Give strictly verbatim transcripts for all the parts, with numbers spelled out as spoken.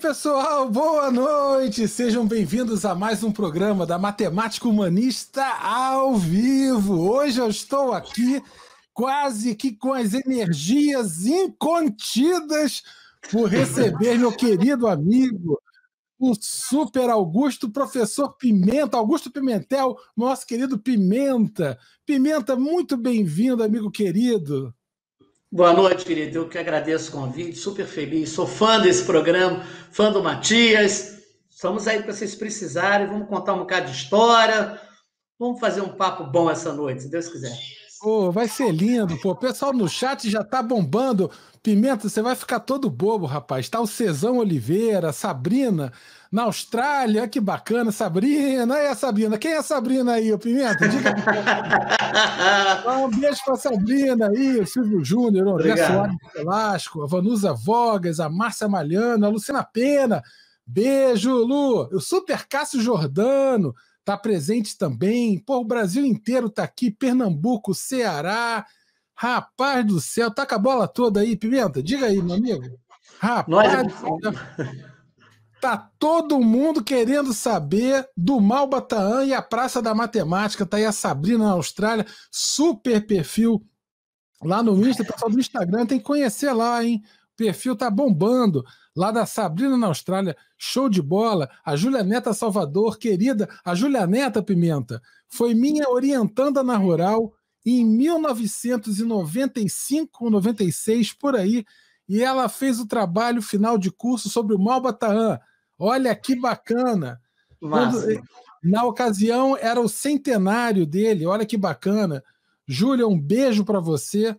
pessoal, boa noite! Sejam bem-vindos a mais um programa da Matemática Humanista ao vivo. Hoje eu estou aqui quase que com as energias incontidas por receber meu querido amigo, o super Augusto, professor Pimenta, Augusto Pimentel, nosso querido Pimenta. Pimenta, muito bem-vindo, amigo querido. Boa noite, querido. Eu que agradeço o convite, super feliz. Sou fã desse programa, fã do Matias. Estamos aí para vocês precisarem. Vamos contar um bocado de história. Vamos fazer um papo bom essa noite, se Deus quiser. Pô, vai ser lindo, pô. O pessoal no chat já tá bombando. Pimenta, você vai ficar todo bobo, rapaz. Tá o Cezão Oliveira, Sabrina, na Austrália. Que bacana, Sabrina. Aí a Sabrina. Quem é a Sabrina aí, ô Pimenta? Diga. Um beijo pra Sabrina aí, o Silvio Júnior, o André Soares Velasco, a Vanusa Vogas, a Márcia Malhano, a Luciana Pena. Beijo, Lu. O Super Cássio Jordano tá presente também. Pô, o Brasil inteiro tá aqui. Pernambuco, Ceará. Rapaz do céu, tá com a bola toda aí, Pimenta? Diga aí, meu amigo. Rapaz, Nós... tá todo mundo querendo saber do Malbataan e a Praça da Matemática. Tá aí a Sabrina na Austrália, super perfil lá no Insta. O pessoal do Instagram tem que conhecer lá, hein? O perfil tá bombando. Lá da Sabrina na Austrália, show de bola. A Júlia Neta Salvador, querida. A Júlia Neta, Pimenta, foi minha orientanda na Rural em mil novecentos e noventa e cinco, noventa e seis, por aí, e ela fez o trabalho final de curso sobre o Malbataan. Olha que bacana. Quando, na ocasião, era o centenário dele, olha que bacana. Júlia, um beijo para você.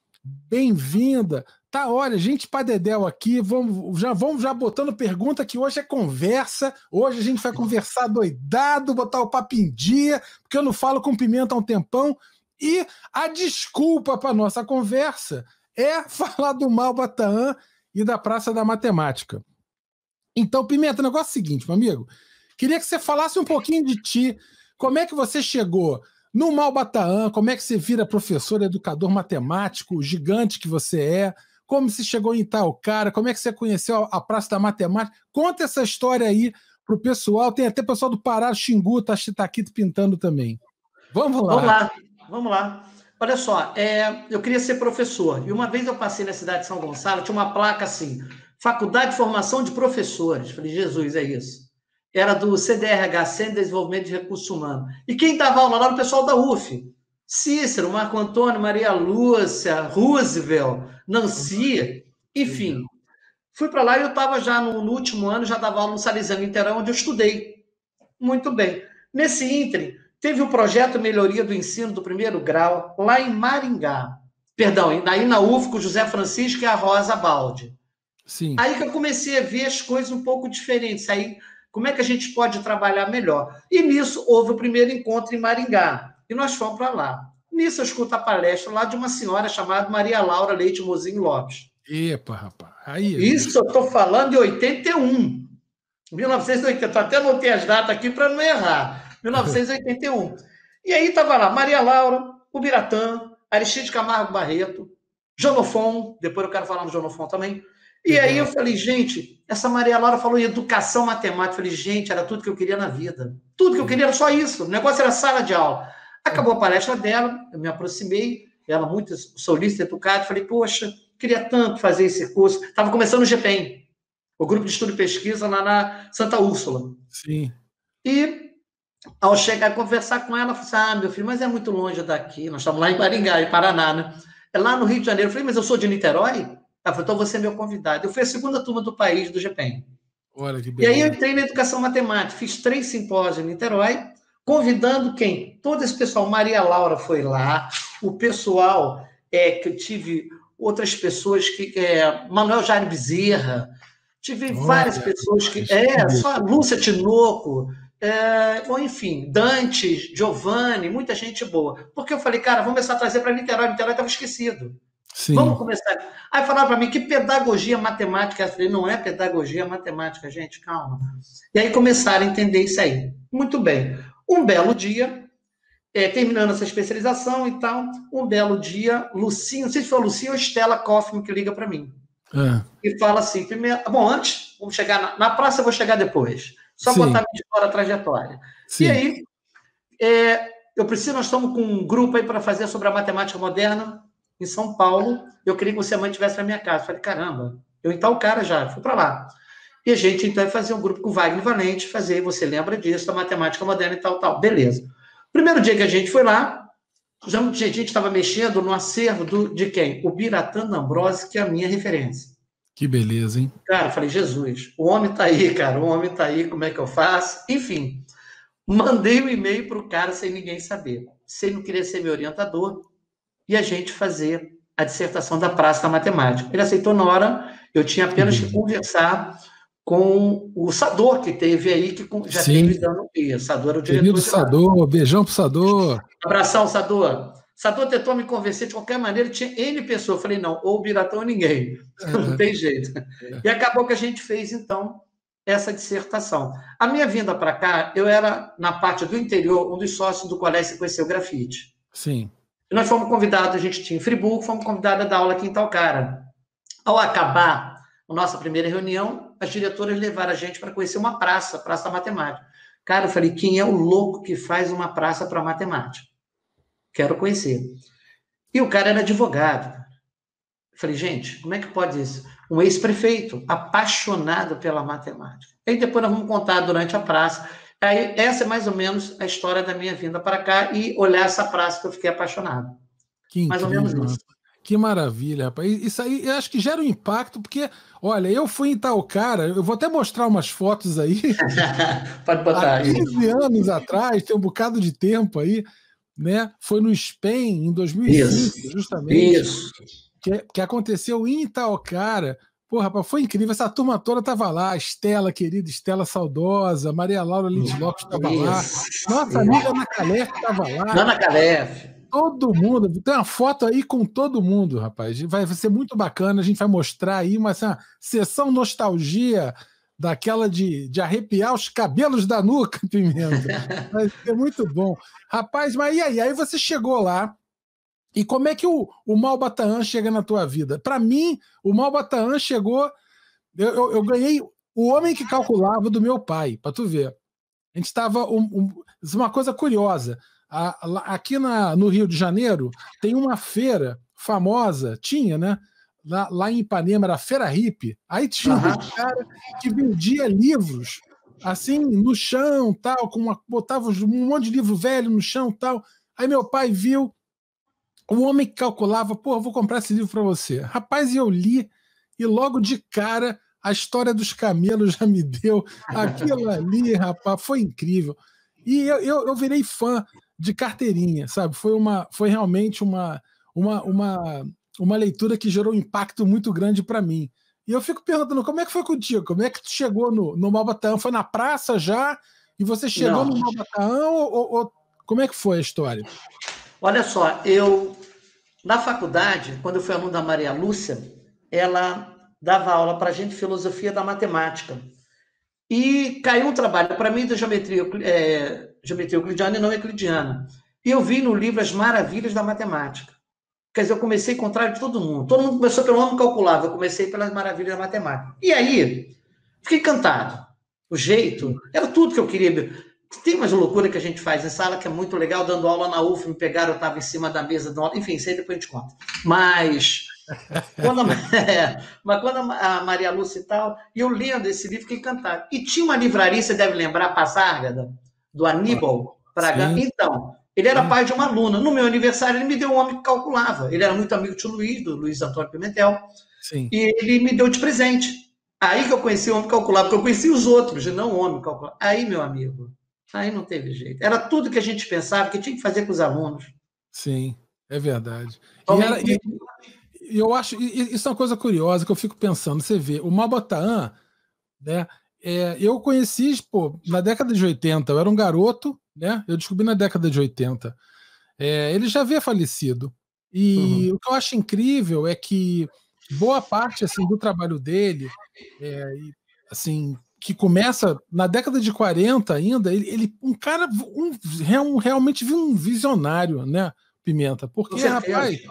Bem-vinda. Tá, olha, gente pra dedéu aqui, vamos, já vamos já botando pergunta, que hoje é conversa, hoje a gente vai conversar doidado, botar o papo em dia, porque eu não falo com Pimenta há um tempão, e a desculpa para nossa conversa é falar do Malbataan e da Praça da Matemática. Então, Pimenta, o negócio é o seguinte, meu amigo, queria que você falasse um pouquinho de ti, como é que você chegou no Malbataan, como é que você vira professor, educador matemático, gigante que você é, como você chegou em Itaocara, como é que você conheceu a Praça da Matemática. Conta essa história aí pro pessoal. Tem até pessoal do Pará, Xingu, tá, tá aqui pintando também. Vamos lá. Vamos lá, vamos lá. Olha só, é, eu queria ser professor. E uma vez eu passei na cidade de São Gonçalo, tinha uma placa assim, Faculdade de Formação de Professores. Falei, Jesus, é isso. Era do C D R H, Centro de Desenvolvimento de Recursos Humanos. E quem dava aula lá era o pessoal da U F. Cícero, Marco Antônio, Maria Lúcia, Roosevelt, Nancy, enfim. Fui para lá e eu estava já no, no último ano, já dava aula no Salesiano Niterói, onde eu estudei. Muito bem. Nesse ínterim, teve o projeto Melhoria do Ensino do Primeiro Grau, lá em Maringá. Perdão, aí na U F, com o José Francisco e a Rosa Baldi. Sim. Aí que eu comecei a ver as coisas um pouco diferentes. Aí, como é que a gente pode trabalhar melhor? E nisso, houve o primeiro encontro em Maringá. E nós fomos para lá. Nisso, eu escuto a palestra lá de uma senhora chamada Maria Laura Leite Mozinho Lopes. Epa, rapaz. Aí, Isso eu estou falando de oitenta e um. mil novecentos e oitenta. Até anotei as datas aqui para não errar. mil novecentos e oitenta e um. E aí estava lá Maria Laura, o Biratã, Aristide Camargo Barreto, Jonofon, depois eu quero falar no Jonofon também. E aí eu falei, gente, essa Maria Laura falou em educação matemática. Eu falei, gente, era tudo que eu queria na vida. Tudo que eu queria era só isso. O negócio era sala de aula. Acabou a palestra dela, eu me aproximei, ela muito solícita, educada, falei, poxa, queria tanto fazer esse curso. Estava começando o G P E M, o Grupo de Estudo e Pesquisa lá na Santa Úrsula. Sim. E ao chegar e conversar com ela, eu falei assim, ah, meu filho, mas é muito longe daqui. Nós estamos lá em Maringá, em Paraná, né? É lá no Rio de Janeiro. Eu falei, mas eu sou de Niterói? Ela falou, então você é meu convidado. Eu fui a segunda turma do país do G P E M. Olha que e aí eu entrei na educação matemática, fiz três simpósios em Niterói, convidando quem? Todo esse pessoal. Maria Laura foi lá, o pessoal é, que eu tive outras pessoas, que é, Manuel Jair Bezerra, tive Olha, várias pessoas que... É, só a Lúcia Tinoco, é, ou enfim, Dante, Giovanni, muita gente boa. Porque eu falei, cara, vamos começar a trazer para Niterói. Niterói estava esquecido. Sim. Vamos começar. Aí falaram para mim, que pedagogia matemática? Eu falei, não é pedagogia matemática, gente, calma. E aí começaram a entender isso aí. Muito bem. Um belo dia, é, terminando essa especialização e tal, um belo dia, Lucinho, não sei se foi a Lucinho ou a Estela Kaufmann que liga para mim. É. e fala assim, primeiro, bom, antes, vamos chegar na, na praça, eu vou chegar depois. Só Sim. contar a minha história, a trajetória. Sim. E aí, é, eu preciso, nós estamos com um grupo aí para fazer sobre a matemática moderna em São Paulo. Eu queria que você mantivesse na minha casa. Falei, caramba, eu então o cara já, fui para lá. E a gente, então, ia fazer um grupo com o Wagner Valente, fazer, você lembra disso, da matemática moderna e tal, tal. Beleza. Primeiro dia que a gente foi lá, já, a gente estava mexendo no acervo do, de quem? O Biratã D'Ambrosio, que é a minha referência. Que beleza, hein? Cara, eu falei, Jesus, o homem tá aí, cara, o homem tá aí, como é que eu faço? Enfim, mandei um e-mail para o cara sem ninguém saber. Se ele não queria ser meu orientador, e a gente fazer a dissertação da Praça da Matemática. Ele aceitou na hora, eu tinha apenas que conversar com o Sador, que teve aí, que já Sim. teve dando guia. Sador era o diretor. Querido Sador, beijão pro Sador. Abração, Sador. Sador tentou me convencer de qualquer maneira, tinha N pessoas. Eu falei, não, ou o Biratão ou ninguém. É. Não tem jeito. É. E acabou que a gente fez, então, essa dissertação. A minha vinda para cá, eu era, na parte do interior, um dos sócios do colégio que conheceu grafite. Sim. E nós fomos convidados, a gente tinha em Friburgo, fomos convidados a dar aula aqui em Talcara. Ao acabar a nossa primeira reunião, as diretoras levaram a gente para conhecer uma praça, Praça da Matemática. Cara, eu falei, quem é o louco que faz uma praça para matemática? Quero conhecer. E o cara era advogado. Eu falei, gente, como é que pode isso? Um ex-prefeito, apaixonado pela matemática. Aí depois nós vamos contar durante a praça. Aí, essa é mais ou menos a história da minha vinda para cá e olhar essa praça que eu fiquei apaixonado. Que mais incrível, ou menos isso. Que maravilha, rapaz. Isso aí eu acho que gera um impacto, porque, olha, eu fui em Itaocara, eu vou até mostrar umas fotos aí. Pode botar aí. Há quinze anos atrás, tem um bocado de tempo aí, né? Foi no SPEN, em dois mil e cinco, Isso. justamente. Isso. Que, que aconteceu em Itaocara. Pô, rapaz, foi incrível. Essa turma toda estava lá. Estela, querida, Estela saudosa, Maria Laura Lins Lopes estava lá. Nossa amiga Ana Calef estava lá. Ana Calef. Todo mundo. Tem uma foto aí com todo mundo, rapaz. Vai ser muito bacana. A gente vai mostrar aí uma, assim, uma sessão nostalgia daquela de, de arrepiar os cabelos da nuca, Pimenta. Vai ser muito bom. Rapaz, mas e aí? Aí você chegou lá. E como é que o, o Malbataan chega na tua vida? Para mim, o Malbataan chegou... Eu, eu, eu ganhei o homem que calculava do meu pai, para tu ver. A gente estava... Um, um, uma coisa curiosa. A, a, aqui na, no Rio de Janeiro tem uma feira famosa, tinha, né? Lá, lá em Ipanema, era a Feira Hippie. Aí tinha uhum. um cara que vendia livros assim, no chão, tal, com uma, botava um monte de livro velho no chão, tal. Aí meu pai viu o homem que calculava, pô, eu vou comprar esse livro para você. Rapaz, eu li e logo de cara a história dos camelos já me deu aquilo ali, rapaz, foi incrível. E eu, eu, eu virei fã de carteirinha, sabe? Foi, uma, foi realmente uma, uma, uma, uma leitura que gerou um impacto muito grande para mim. E eu fico perguntando, como é que foi contigo? Como é que tu chegou no, no Malbataan? Foi na praça já? E você chegou Não. no Malbataan ou, ou, ou como é que foi a história? Olha só, eu, na faculdade, quando eu fui aluno da Maria Lúcia, ela dava aula para a gente de filosofia da matemática. E caiu um trabalho para mim de geometria, é, geometria euclidiana e não euclidiana. E eu vi no livro As Maravilhas da Matemática. Quer dizer, eu comecei contrário de todo mundo. Todo mundo começou pelo homem calculável, eu comecei pelas maravilhas da matemática. E aí, fiquei encantado. O jeito, era tudo que eu queria. Tem umas loucuras que a gente faz em sala que é muito legal, dando aula na U F, me pegaram, eu estava em cima da mesa, dando aula, enfim, isso aí depois a gente conta. Mas, quando a, é, mas quando a Maria Lúcia e tal, e eu lendo esse livro, fiquei encantado. E tinha uma livraria, você deve lembrar, Pazárgada, do Aníbal Praga. Então, ele era pai de uma aluna. No meu aniversário, ele me deu um homem que calculava. Ele era muito amigo do tio Luiz, do Luiz Antônio Pimentel. Sim. E ele me deu de presente. Aí que eu conheci o homem que calculava, porque eu conheci os outros, e não o homem que calculava. Aí, meu amigo, aí não teve jeito. Era tudo que a gente pensava que tinha que fazer com os alunos. Sim, é verdade. E, era, e, e eu acho, e, isso é uma coisa curiosa que eu fico pensando. Você vê, o Malbataan, né? É, eu conheci, pô, na década de oitenta, eu era um garoto, né? Eu descobri na década de oitenta. É, ele já havia falecido. E uhum. o que eu acho incrível é que boa parte assim, do trabalho dele, é, assim, que começa na década de quarenta ainda, ele, ele um cara, um, um, realmente viu um visionário, né, Pimenta? Porque, rapaz,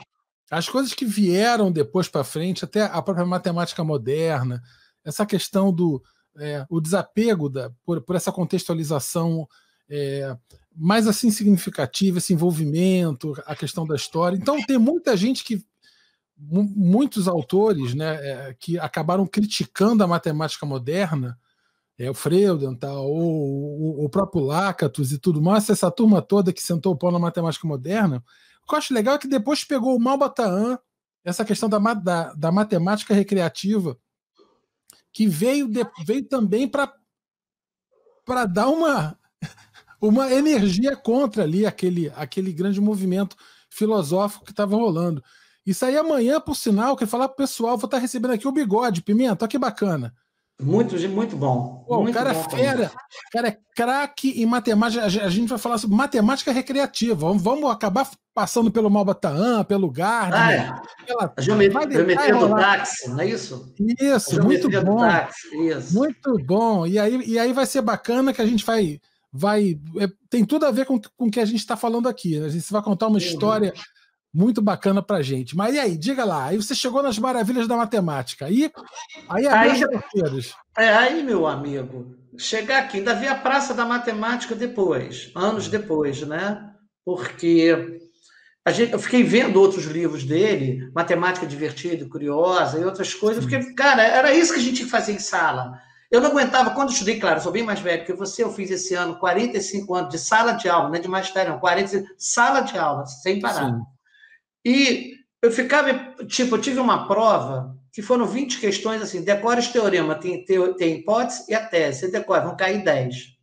As coisas que vieram depois para frente, até a própria matemática moderna, essa questão do é, o desapego da, por, por essa contextualização é, mais assim significativa, esse envolvimento, a questão da história. Então tem muita gente que muitos autores, né, é, que acabaram criticando a matemática moderna, é, o Freudenthal, ou o, o próprio Lakatos e tudo mais, essa turma toda que sentou o pau na matemática moderna. O que eu acho legal é que depois pegou o Malbataan, essa questão da, da, da matemática recreativa, que veio, de, veio também para dar uma, uma energia contra ali aquele, aquele grande movimento filosófico que estava rolando. Isso aí amanhã, por sinal, quero falar pro pessoal, vou estar recebendo aqui o Bigode, Pimenta, olha que bacana. Muito, muito bom. Pô, muito o cara bom, é fera, o cara é craque em matemática. A gente vai falar sobre matemática recreativa. Vamos, vamos acabar passando pelo Malbataan, pelo Gardner. Ah, é. Pela... A geometria, geometria do táxi, não é isso? Isso, a muito bom. Do táxi, isso. Muito bom. E aí, e aí vai ser bacana que a gente vai. vai é, tem tudo a ver com, com o que a gente está falando aqui. Né? A gente vai contar uma história muito bacana pra gente. Mas e aí, diga lá, aí você chegou nas maravilhas da matemática. Aí, aí abriu as porteiras. É, aí, meu amigo, chegar aqui, ainda vi a Praça da Matemática depois, anos depois, né? Porque a gente, eu fiquei vendo outros livros dele, Matemática Divertida e Curiosa e outras coisas, porque, cara, era isso que a gente fazia em sala. Eu não aguentava, quando eu estudei, claro, eu sou bem mais velho que você, eu fiz esse ano quarenta e cinco anos de sala de aula, não é de magistério, não, quarenta e cinco, sala de aula, sem parar. Sim. E eu ficava, tipo, eu tive uma prova que foram vinte questões assim, decora esse teorema, tem, tem, tem hipótese e a tese, você decora, vão cair dez.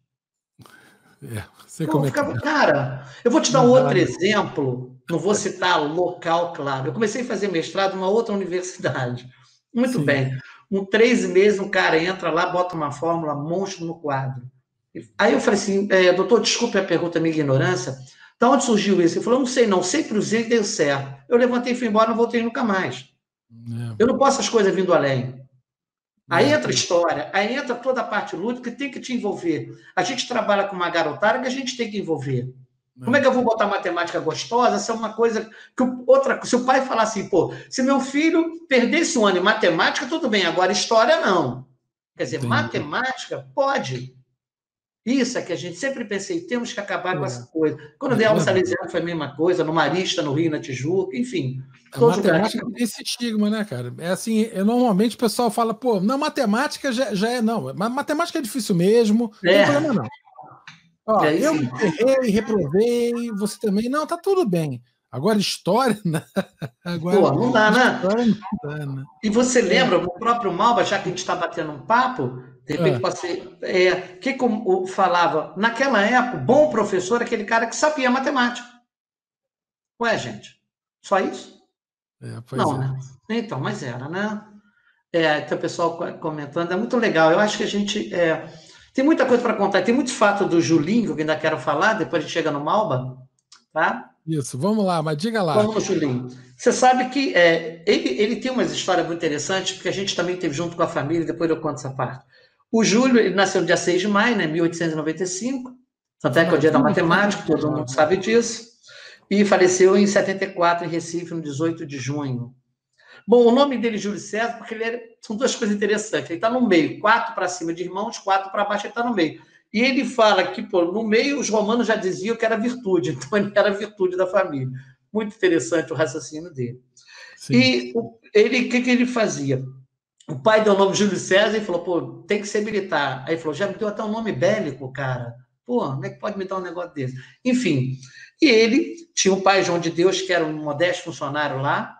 É, sei Pô, como eu é ficava, que é. Cara, eu vou te dar um outro exemplo, não vou citar o local, claro. Eu comecei a fazer mestrado numa outra universidade. Muito Sim. bem. Com três meses, um cara entra lá, bota uma fórmula monstro no quadro. Aí eu falei assim, é, doutor, desculpe a pergunta, a minha ignorância, da onde surgiu isso? Ele falou, não sei não, sempre usei e deu certo. Eu levantei e fui embora, não voltei nunca mais. É. Eu não posso as coisas vindo além. Aí é, entra a história, aí entra toda a parte lúdica que tem que te envolver. A gente trabalha com uma garotada que a gente tem que envolver. É. Como é que eu vou botar matemática gostosa? Essa é uma coisa que outra. Se o pai falar assim, pô, se meu filho perdesse um ano em matemática, tudo bem, agora história não. Quer dizer, Entendi. Matemática pode. Isso é que a gente sempre pensei, temos que acabar é. com essa coisa. Quando eu dei aula no Salesiano foi a mesma coisa, no Marista, no Rio, na Tijuca, enfim. A matemática tem esse estigma, né, cara? É assim, eu, normalmente o pessoal fala, pô, não, matemática já, já é, não, mas matemática é difícil mesmo, não é. tem problema não. Ó, é eu errei, reprovei, você também, não, tá tudo bem. Agora história, né? Agora, pô, não dá, né? Não dá, né? E você lembra, o próprio Malba, já que a gente está batendo um papo, de repente é. Passei, é, que como falava, naquela época, bom professor é aquele cara que sabia matemática. Ué, gente, só isso? É, não, é. né? Então, mas era, né? É, então o pessoal comentando, é muito legal. Eu acho que a gente é, tem muita coisa para contar. Tem muitos fatos do Julinho que eu ainda quero falar, depois a gente chega no Malba, tá? Isso, vamos lá, mas diga lá. Vamos no Julinho. Você sabe que é, ele, ele tem umas histórias muito interessantes, porque a gente também teve junto com a família, depois eu conto essa parte. O Júlio, ele nasceu no dia seis de maio, né, mil oitocentos e noventa e cinco, tanto é que é o dia da matemática, todo mundo sabe disso, e faleceu em setenta e quatro, em Recife, no dezoito de junho. Bom, o nome dele é Júlio César, porque ele era, são duas coisas interessantes. Ele está no meio, quatro para cima de irmãos, quatro para baixo, ele está no meio. E ele fala que, pô, no meio, os romanos já diziam que era virtude, então ele era a virtude da família. Muito interessante o raciocínio dele. Sim. E o, ele, o que, que ele fazia? O pai deu o nome Júlio César e falou, pô, tem que ser militar. Aí ele falou, já me deu até um nome bélico, cara. Pô, como é que pode me dar um negócio desse? Enfim, e ele tinha o pai João de Deus, que era um modesto funcionário lá,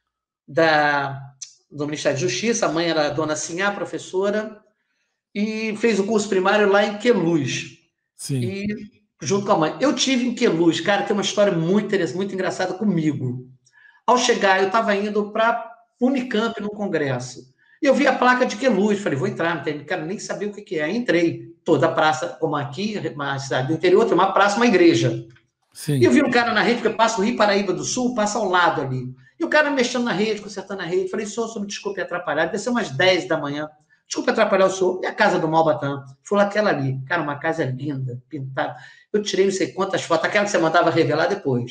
da, do Ministério da Justiça, a mãe era a dona Sinhá, professora, e fez o curso primário lá em Queluz. Sim. E junto com a mãe. Eu tive em Queluz, cara, tem uma história muito interessante, muito engraçada comigo. Ao chegar, eu estava indo para Unicamp no congresso. E eu vi a placa de Queluz, falei, vou entrar, não tem, cara, nem sabia o que, que é. Aí entrei, toda a praça, como aqui, uma cidade do interior, tem uma praça, uma igreja. Sim. E eu vi um cara na rede, porque eu passo o Rio Paraíba do Sul, passa ao lado ali. E o cara mexendo na rede, consertando a rede. Falei, senhor, senhor, me desculpe atrapalhar, deve ser umas dez da manhã. Desculpe atrapalhar o senhor. E a casa do Malbataan? Foi aquela ali. Cara, uma casa linda, pintada. Eu tirei não sei quantas fotos, aquela que você mandava revelar depois.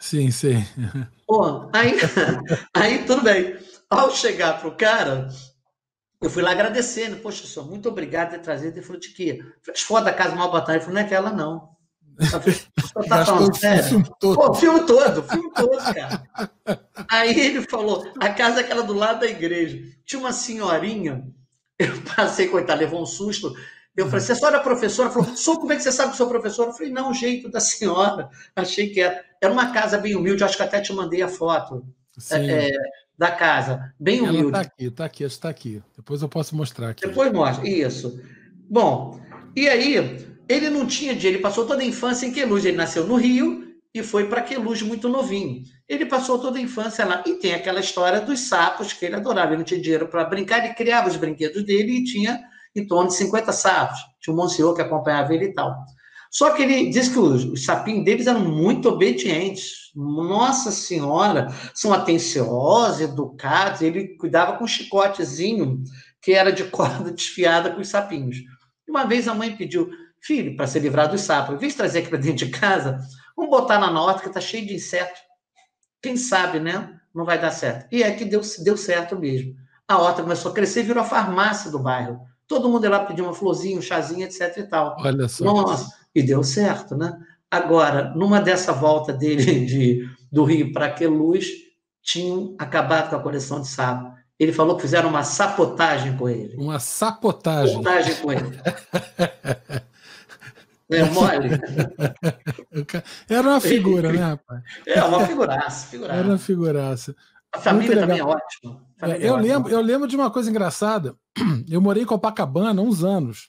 Sim, sim. Pô, aí, aí tudo bem. Ao chegar pro cara, eu fui lá agradecendo. Poxa, senhor, muito obrigado por ter trazido. Ele falou, de quê? As fotos da Casa Malbatã. Ele falou, não é aquela, não. Eu falei, o senhor tá Gastou falando o sério? filme todo. Pô, o filme todo, o filme todo, cara. Aí ele falou, a casa é aquela do lado da igreja. Tinha uma senhorinha, eu passei, coitada, levou um susto. Eu falei, você só era professora? Ela falou, sou, como é que você sabe que sou professora? Eu falei, não, o jeito da senhora. Achei que era. Era uma casa bem humilde, acho que até te mandei a foto é, é, da casa, bem Ela humilde. está aqui, está aqui, está aqui. Depois eu posso mostrar aqui. Depois mostra, isso. Bom, e aí, ele não tinha dinheiro, ele passou toda a infância em Queluz. Ele nasceu no Rio e foi para Queluz muito novinho. Ele passou toda a infância lá. E tem aquela história dos sapos que ele adorava. Ele não tinha dinheiro para brincar, ele criava os brinquedos dele e tinha em torno de cinquenta sapos. Tinha um Monsenhor que acompanhava ele e tal. Só que ele disse que os, os sapinhos deles eram muito obedientes. Nossa Senhora, são atenciosos, educados. Ele cuidava com um chicotezinho que era de corda desfiada com os sapinhos. Uma vez a mãe pediu, filho, para se livrar dos sapos, em vez de trazer aqui para dentro de casa, vamos botar na horta que está cheio de inseto. Quem sabe, né? Não vai dar certo. E é que deu, deu certo mesmo. A horta começou a crescer e virou a farmácia do bairro. Todo mundo ia lá pedir uma florzinha, um chazinho, etc e tal. Olha só. Nossa, e deu certo, né? Agora, numa dessa volta dele de, do Rio para Queluz, tinham acabado com a coleção de sapo. Ele falou que fizeram uma sapotagem com ele. Uma sapotagem. Sapotagem com ele. É mole? Era uma figura, né, rapaz? É, uma figuraça, figuraça. Era uma figuraça. A família também é ótima. É, eu, lembro, eu lembro de uma coisa engraçada. Eu morei em Copacabana há uns anos.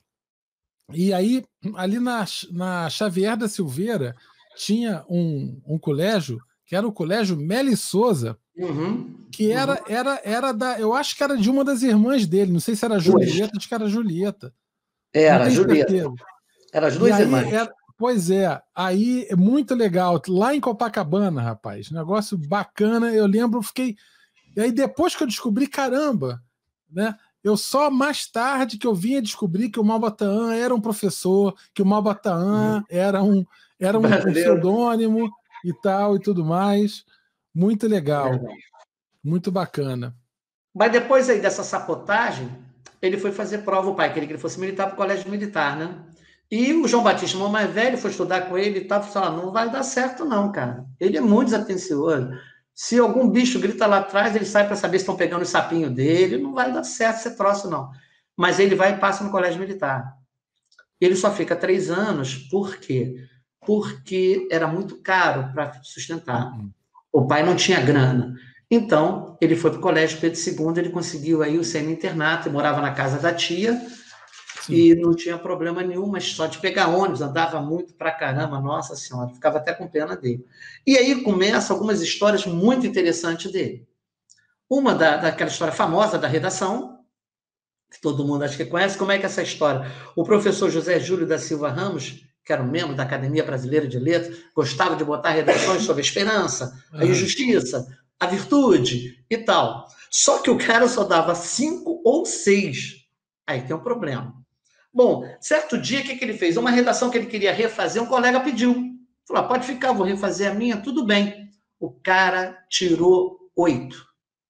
E aí, ali na, na Xavier da Silveira, tinha um, um colégio, que era o Colégio Meli Souza, uhum, que era, uhum. era, era da. Eu acho que era de uma das irmãs dele. Não sei se era Julieta, acho que era Julieta. Era, Julieta. Era as duas irmãs. Era, pois é, aí é muito legal. Lá em Copacabana, rapaz, negócio bacana. Eu lembro, fiquei. E aí, depois que eu descobri, caramba, né? Eu só mais tarde que eu vinha descobrir que o Malbatã era um professor, que o Malbatã era um, era um, um pseudônimo e tal e tudo mais. Muito legal. É. Muito bacana. Mas depois aí dessa sapotagem, ele foi fazer prova, o pai queria que ele fosse militar para o colégio militar, né? E o João Batista, irmão mais velho, foi estudar com ele e tal, falou, não vai dar certo não, cara. Ele é muito desatencioso. Se algum bicho grita lá atrás, ele sai para saber se estão pegando o sapinho dele, não vai dar certo ser troço, não. Mas ele vai e passa no colégio militar. Ele só fica três anos, por quê? Porque era muito caro para sustentar. O pai não tinha grana. Então, ele foi para o colégio Pedro segundo, ele conseguiu aí o semi-internato, morava na casa da tia, sim, e não tinha problema nenhum, mas só de pegar ônibus, andava muito pra caramba, nossa senhora, ficava até com pena dele. E aí começam algumas histórias muito interessantes dele. Uma da, daquela história famosa da redação, que todo mundo acho que conhece, como é que é essa história? O professor José Júlio da Silva Ramos, que era um membro da Academia Brasileira de Letras, gostava de botar redações sobre a esperança, a injustiça, a virtude e tal. Só que o cara só dava cinco ou seis. Aí tem um problema. Bom, certo dia, o que, que ele fez? Uma redação que ele queria refazer, um colega pediu. Falou, ah, pode ficar, vou refazer a minha, tudo bem. O cara tirou oito.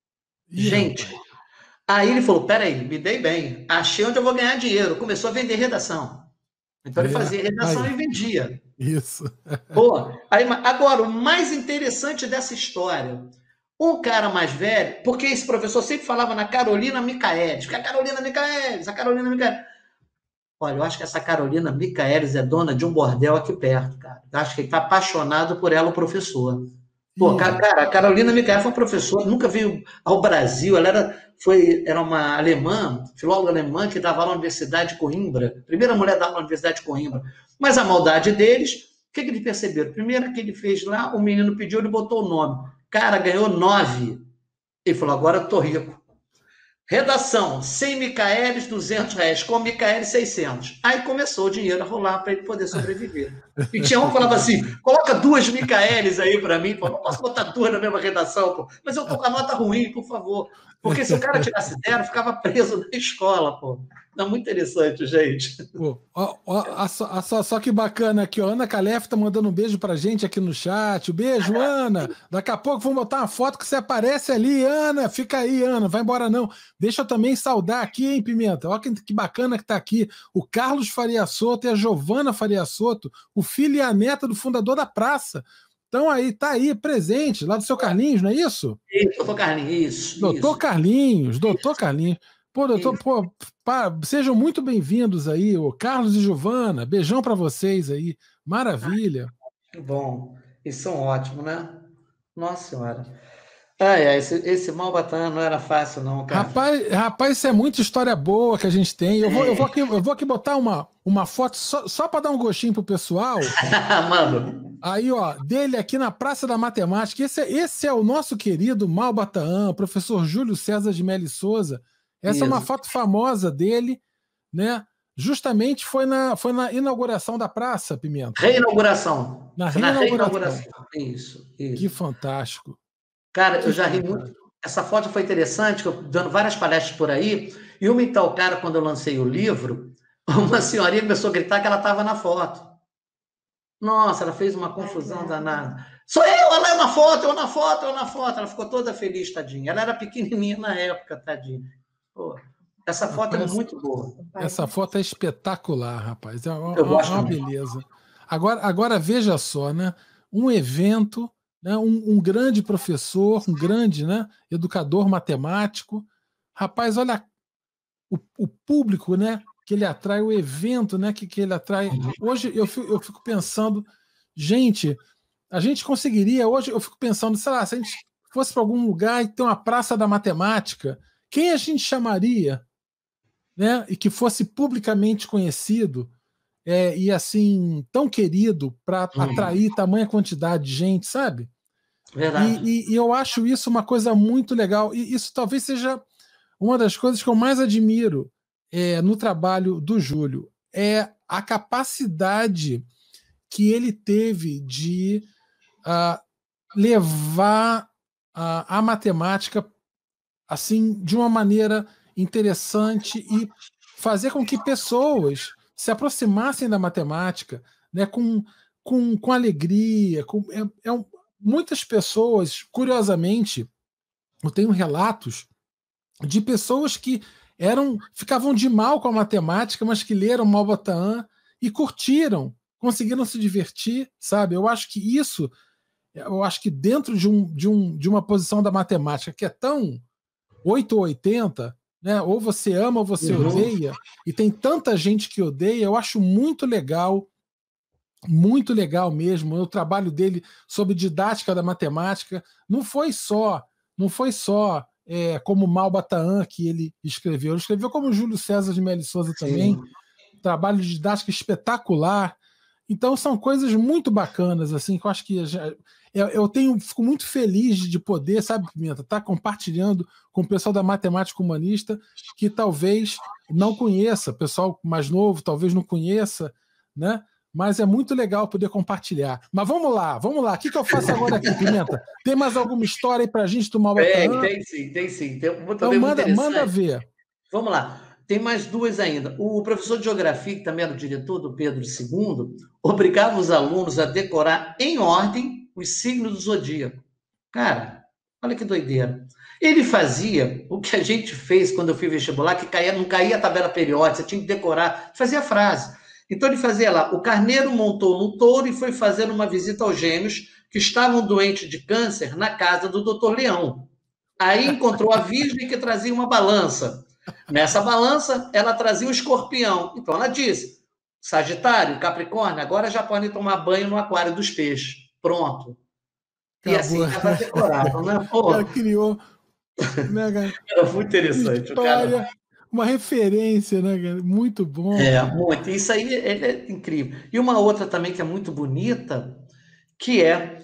Gente, aí ele falou, peraí, me dei bem, achei onde eu vou ganhar dinheiro. Começou a vender redação. Então ele fazia redação aí. E vendia. Isso. Pô, aí, agora, o mais interessante dessa história... Um cara mais velho, porque esse professor sempre falava na Carolina Micaelis, que a Carolina Micaelis, a Carolina Micaelis. Olha, eu acho que essa Carolina Micaelis é dona de um bordel aqui perto, cara. Eu acho que ele está apaixonado por ela, o professor. Pô, hum. cara, a Carolina Micaelis foi uma professora, nunca veio ao Brasil, ela era, foi, era uma alemã, filóloga alemã, que dava aula na Universidade de Coimbra, primeira mulher da aula na Universidade de Coimbra. Mas a maldade deles, o que, que eles perceberam? Primeiro que ele fez lá, o menino pediu, ele botou o nome. Cara, ganhou nove. Ele falou, agora eu tô rico. Redação, cem Micaelis, duzentos reais. Com Micaelis, seiscentos. Aí começou o dinheiro a rolar para ele poder sobreviver. E tinha um que falava assim, coloca duas Micaelis aí para mim. Pô, não posso botar duas na mesma redação, pô. Mas eu tô com a nota ruim, por favor. Porque se o cara tirasse zero, ficava preso na escola, pô. Não, muito interessante, gente. Pô, ó, ó, ó, só, só, só que bacana aqui, ó. Ana Calef tá mandando um beijo pra gente aqui no chat. Beijo, Ana. Daqui a pouco vamos botar uma foto que você aparece ali, Ana. Fica aí, Ana. Vai embora, não. Deixa eu também saudar aqui, hein, Pimenta? Olha que, que bacana que tá aqui. O Carlos Faria Soto e a Giovana Faria Soto, o filho e a neta do fundador da praça. Então aí, tá aí, presente, lá do seu Carlinhos, não é isso? Isso, doutor Carlinhos, isso. Doutor isso. Carlinhos, doutor Carlinhos. Pô, doutor, pô, pá, sejam muito bem-vindos aí, o Carlos e Giovana. Beijão para vocês aí. Maravilha. Que bom. Eles são ótimos, né? Nossa Senhora. Ai, ai, esse, esse Malbatã não era fácil, não, cara. Rapaz, rapaz, isso é muita história boa que a gente tem. Eu vou, eu vou, aqui, eu vou aqui botar uma, uma foto só, só para dar um gostinho pro pessoal. Mano. Aí, ó, dele aqui na Praça da Matemática. Esse é, esse é o nosso querido Malbatã, professor Júlio César de Melo Souza. Essa Isso. é uma foto famosa dele, né? Justamente foi na, foi na inauguração da praça, Pimenta. Reinauguração. Na reinauguração. Na reinauguração. Isso, isso. Que fantástico. Cara, que eu já ri muito. Essa foto foi interessante, que eu dando várias palestras por aí, e uma então, cara, quando eu lancei o livro, uma senhorinha começou a gritar que ela estava na foto. Nossa, ela fez uma confusão danada. Sou eu, ela é na foto, eu na foto, eu na foto. Ela ficou toda feliz, tadinha. Ela era pequenininha na época, tadinha. Pô, essa foto rapaz, é muito boa. Essa foto é espetacular, rapaz. É uma, uma, uma beleza. Agora, agora, veja só, né? Um evento, né? um, um grande professor, um grande, né? educador matemático. Rapaz, olha o, o público, né? que ele atrai, o evento, né? que, que ele atrai. Hoje eu fico, eu fico pensando, gente, a gente conseguiria, hoje eu fico pensando, sei lá, se a gente fosse para algum lugar e tem uma praça da matemática, quem a gente chamaria, né, e que fosse publicamente conhecido é, e assim tão querido para hum. atrair tamanha quantidade de gente, sabe? Verdade. E, e, e eu acho isso uma coisa muito legal. E isso talvez seja uma das coisas que eu mais admiro é, no trabalho do Júlio, é a capacidade que ele teve de uh, levar uh, a matemática assim, de uma maneira interessante e fazer com que pessoas se aproximassem da matemática, né, com, com, com alegria. Com, é, é, muitas pessoas, curiosamente, eu tenho relatos de pessoas que eram, ficavam de mal com a matemática, mas que leram Malbatã e curtiram, conseguiram se divertir, sabe? Eu acho que isso, eu acho que dentro de, um, de, um, de uma posição da matemática que é tão oito ou oitenta, né? Ou você ama ou você uhum. odeia, e tem tanta gente que odeia, eu acho muito legal, muito legal mesmo. O trabalho dele sobre didática da matemática não foi só, não foi só é, como Malbatã que ele escreveu, ele escreveu como Júlio César de Melo Souza também, Sim. trabalho de didática espetacular. Então são coisas muito bacanas, assim, que eu acho que já, eu, eu tenho, fico muito feliz de poder, sabe, Pimenta, estar tá compartilhando com o pessoal da matemática humanista que talvez não conheça, pessoal mais novo talvez não conheça, né? Mas é muito legal poder compartilhar. Mas vamos lá, vamos lá. O que, que eu faço agora aqui, Pimenta? Tem mais alguma história aí pra gente tomar uma Tem, tem sim, tem sim. Tem um então manda, manda ver. Vamos lá. Tem mais duas ainda. O professor de geografia, que também era o diretor do Pedro segundo, obrigava os alunos a decorar em ordem os signos do zodíaco. Cara, olha que doideira. Ele fazia o que a gente fez quando eu fui vestibular, que caía, não caía a tabela periódica, você tinha que decorar, fazia a frase. Então ele fazia lá, o carneiro montou no touro e foi fazer uma visita aos gêmeos que estavam doentes de câncer na casa do doutor Leão. Aí encontrou a virgem que trazia uma balança. Nessa balança, ela trazia um escorpião. Então ela disse, Sagitário, Capricórnio, agora já podem tomar banho no aquário dos peixes. Pronto. E acabou. Assim já vai decorar. Né? Pô, ela criou... Né, cara? Era muito interessante. História, o cara... uma referência, né, cara? Muito bom. É, muito. Isso aí é, é incrível. E uma outra também que é muito bonita, que é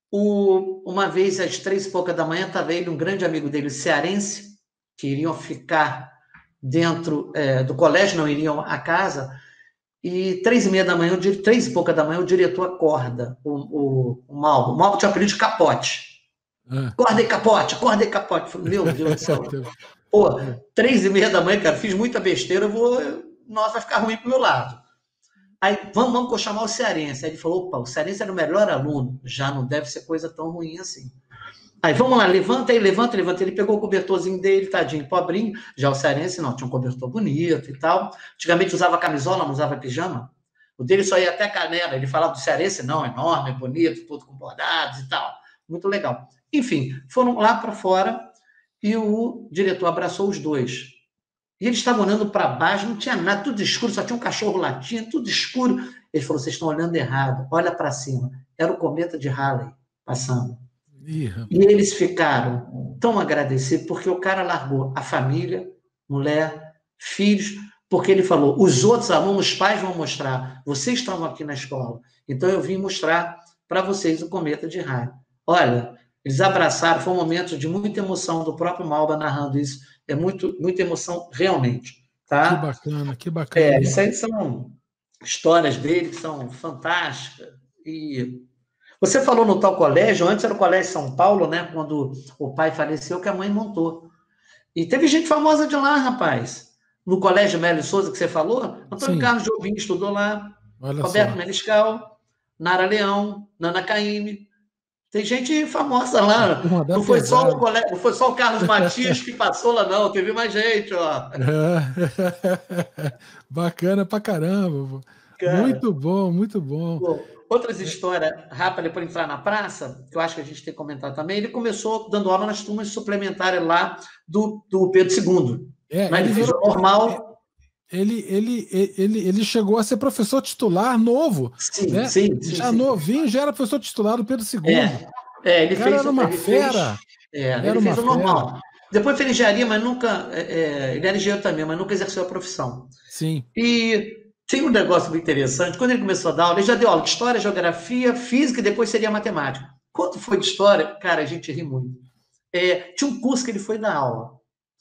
o, uma vez às três e pouca da manhã, estava ele, um grande amigo dele, cearense, que iriam ficar dentro é, do colégio, não iriam à casa, e três e meia da manhã, três e pouca da manhã, o diretor acorda, o, o, o Malbo. O Malbo tinha apelido de Capote. É. Acorda aí, Capote, acorda aí, Capote. Meu Deus do céu. Pô, três e meia da manhã, cara, fiz muita besteira, eu vou... Nossa, vai ficar ruim pro meu lado. Aí, vamos, vamos chamar o cearense. Aí ele falou, opa, o cearense era o melhor aluno. Já não deve ser coisa tão ruim assim. Aí, vamos lá, levanta aí, levanta, levanta. Ele pegou o cobertorzinho dele, tadinho, pobrinho. Já o cearense, não, tinha um cobertor bonito e tal. Antigamente usava camisola, não usava pijama. O dele só ia até a canela. Ele falava do cearense, não, enorme, bonito, tudo com bordados e tal. Muito legal. Enfim, foram lá para fora e o diretor abraçou os dois. E eles estavam olhando para baixo, não tinha nada, tudo escuro, só tinha um cachorro latindo, tudo escuro. Ele falou, vocês estão olhando errado, olha para cima. Era o cometa de Halley passando. Ih, e eles ficaram tão agradecidos, porque o cara largou a família, mulher, filhos, porque ele falou, os outros alunos, os pais vão mostrar, vocês estão aqui na escola, então eu vim mostrar para vocês o cometa de Halley. Olha, eles abraçaram, foi um momento de muita emoção do próprio Malba narrando isso, é muito, muita emoção realmente. Tá? Que bacana, que bacana. É, isso aí são histórias dele que são fantásticas. E você falou no tal colégio, antes era o Colégio São Paulo, né? Quando o pai faleceu, que a mãe montou. E teve gente famosa de lá, rapaz. No Colégio Mélio Souza, que você falou, Antônio Sim. Carlos Jobim estudou lá, Olha Roberto só. Menescal, Nara Leão, Nana Caymmi. Tem gente famosa lá. Não foi, só o colégio, não foi só o Carlos Matias que passou lá, não. Teve mais gente, ó. Bacana pra caramba. Cara, muito bom, muito bom. Pô, outras histórias rápidas para entrar na praça, que eu acho que a gente tem que comentar também. Ele começou dando aula nas turmas suplementares lá do, do Pedro segundo. É, na divisão normal. Ele, ele, ele, ele chegou a ser professor titular novo. Sim, né? sim, sim. Já sim. novinho, já era professor titular do Pedro segundo. É, é ele o cara fez era uma ele fera. Fez, é, era ele uma fez o normal. Depois fez engenharia, mas nunca. É, ele era engenheiro também, mas nunca exerceu a profissão. Sim. E tem um negócio muito interessante. Quando ele começou a dar aula, ele já deu aula de história, geografia, física e depois seria matemática. Quando foi de história, cara, a gente ri muito. É, tinha um curso que ele foi dar aula.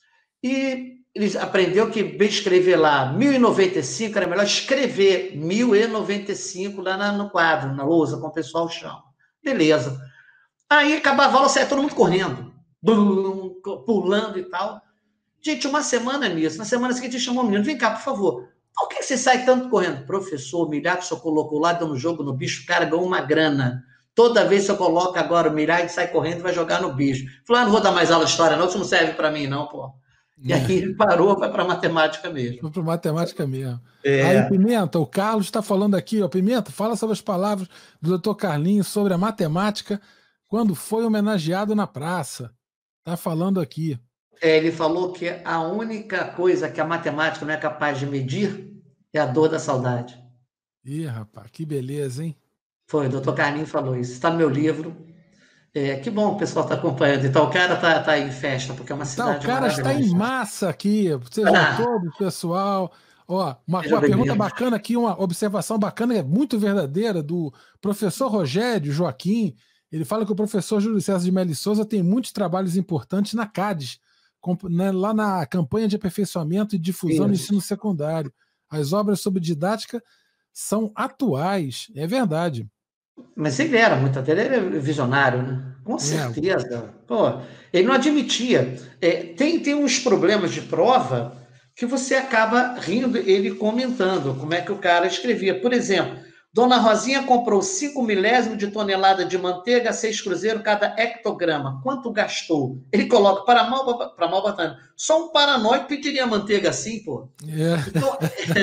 E ele aprendeu que bem escrever lá mil e noventa e cinco era melhor escrever mil e noventa e cinco lá na, no quadro, na lousa, como o pessoal chama. Beleza. Aí acabava a aula, saia todo mundo correndo, bum, pulando e tal. Gente, uma semana nisso. Na semana seguinte, ele chamou o menino, vem cá, por favor. Por que você sai tanto correndo? Professor, o milhar que o senhor colocou lá, dando jogo no bicho, o cara ganhou uma grana. Toda vez que eu coloco agora o milhar, ele sai correndo e vai jogar no bicho. Falei, ah, não vou dar mais aula de história, não, isso não serve para mim, não, pô. E aí ele parou, vai para matemática mesmo. Foi para matemática mesmo. É. Aí, Pimenta, o Carlos está falando aqui, ó, Pimenta, fala sobre as palavras do doutor Carlinhos sobre a matemática quando foi homenageado na praça. Está falando aqui. É, ele falou que a única coisa que a matemática não é capaz de medir é a dor da saudade. Ih, rapaz, que beleza, hein? Foi, o doutor Carlinhos falou isso. Está no meu livro. É, que bom o pessoal está acompanhando. Então, o cara está tá em festa, porque é uma cidade tá, o cara está em massa aqui. Sejam ah. todos, pessoal. Ó, uma, uma pergunta bacana aqui, uma observação bacana, é muito verdadeira, do professor Rogério Joaquim. Ele fala que o professor Júlio César de Melo Souza tem muitos trabalhos importantes na CADES, com, né, lá na campanha de aperfeiçoamento e difusão do ensino secundário. As obras sobre didática são atuais. É verdade. Mas ele era muito, até ele era visionário, né? Com certeza. É. Pô, ele não admitia. É, tem, tem uns problemas de prova que você acaba rindo, ele comentando como é que o cara escrevia. Por exemplo, Dona Rosinha comprou cinco milésimos de tonelada de manteiga, seis cruzeiros cada hectograma. Quanto gastou? Ele coloca para mal, para mal batendo. Só um paranoico pediria manteiga assim, pô. É. Então,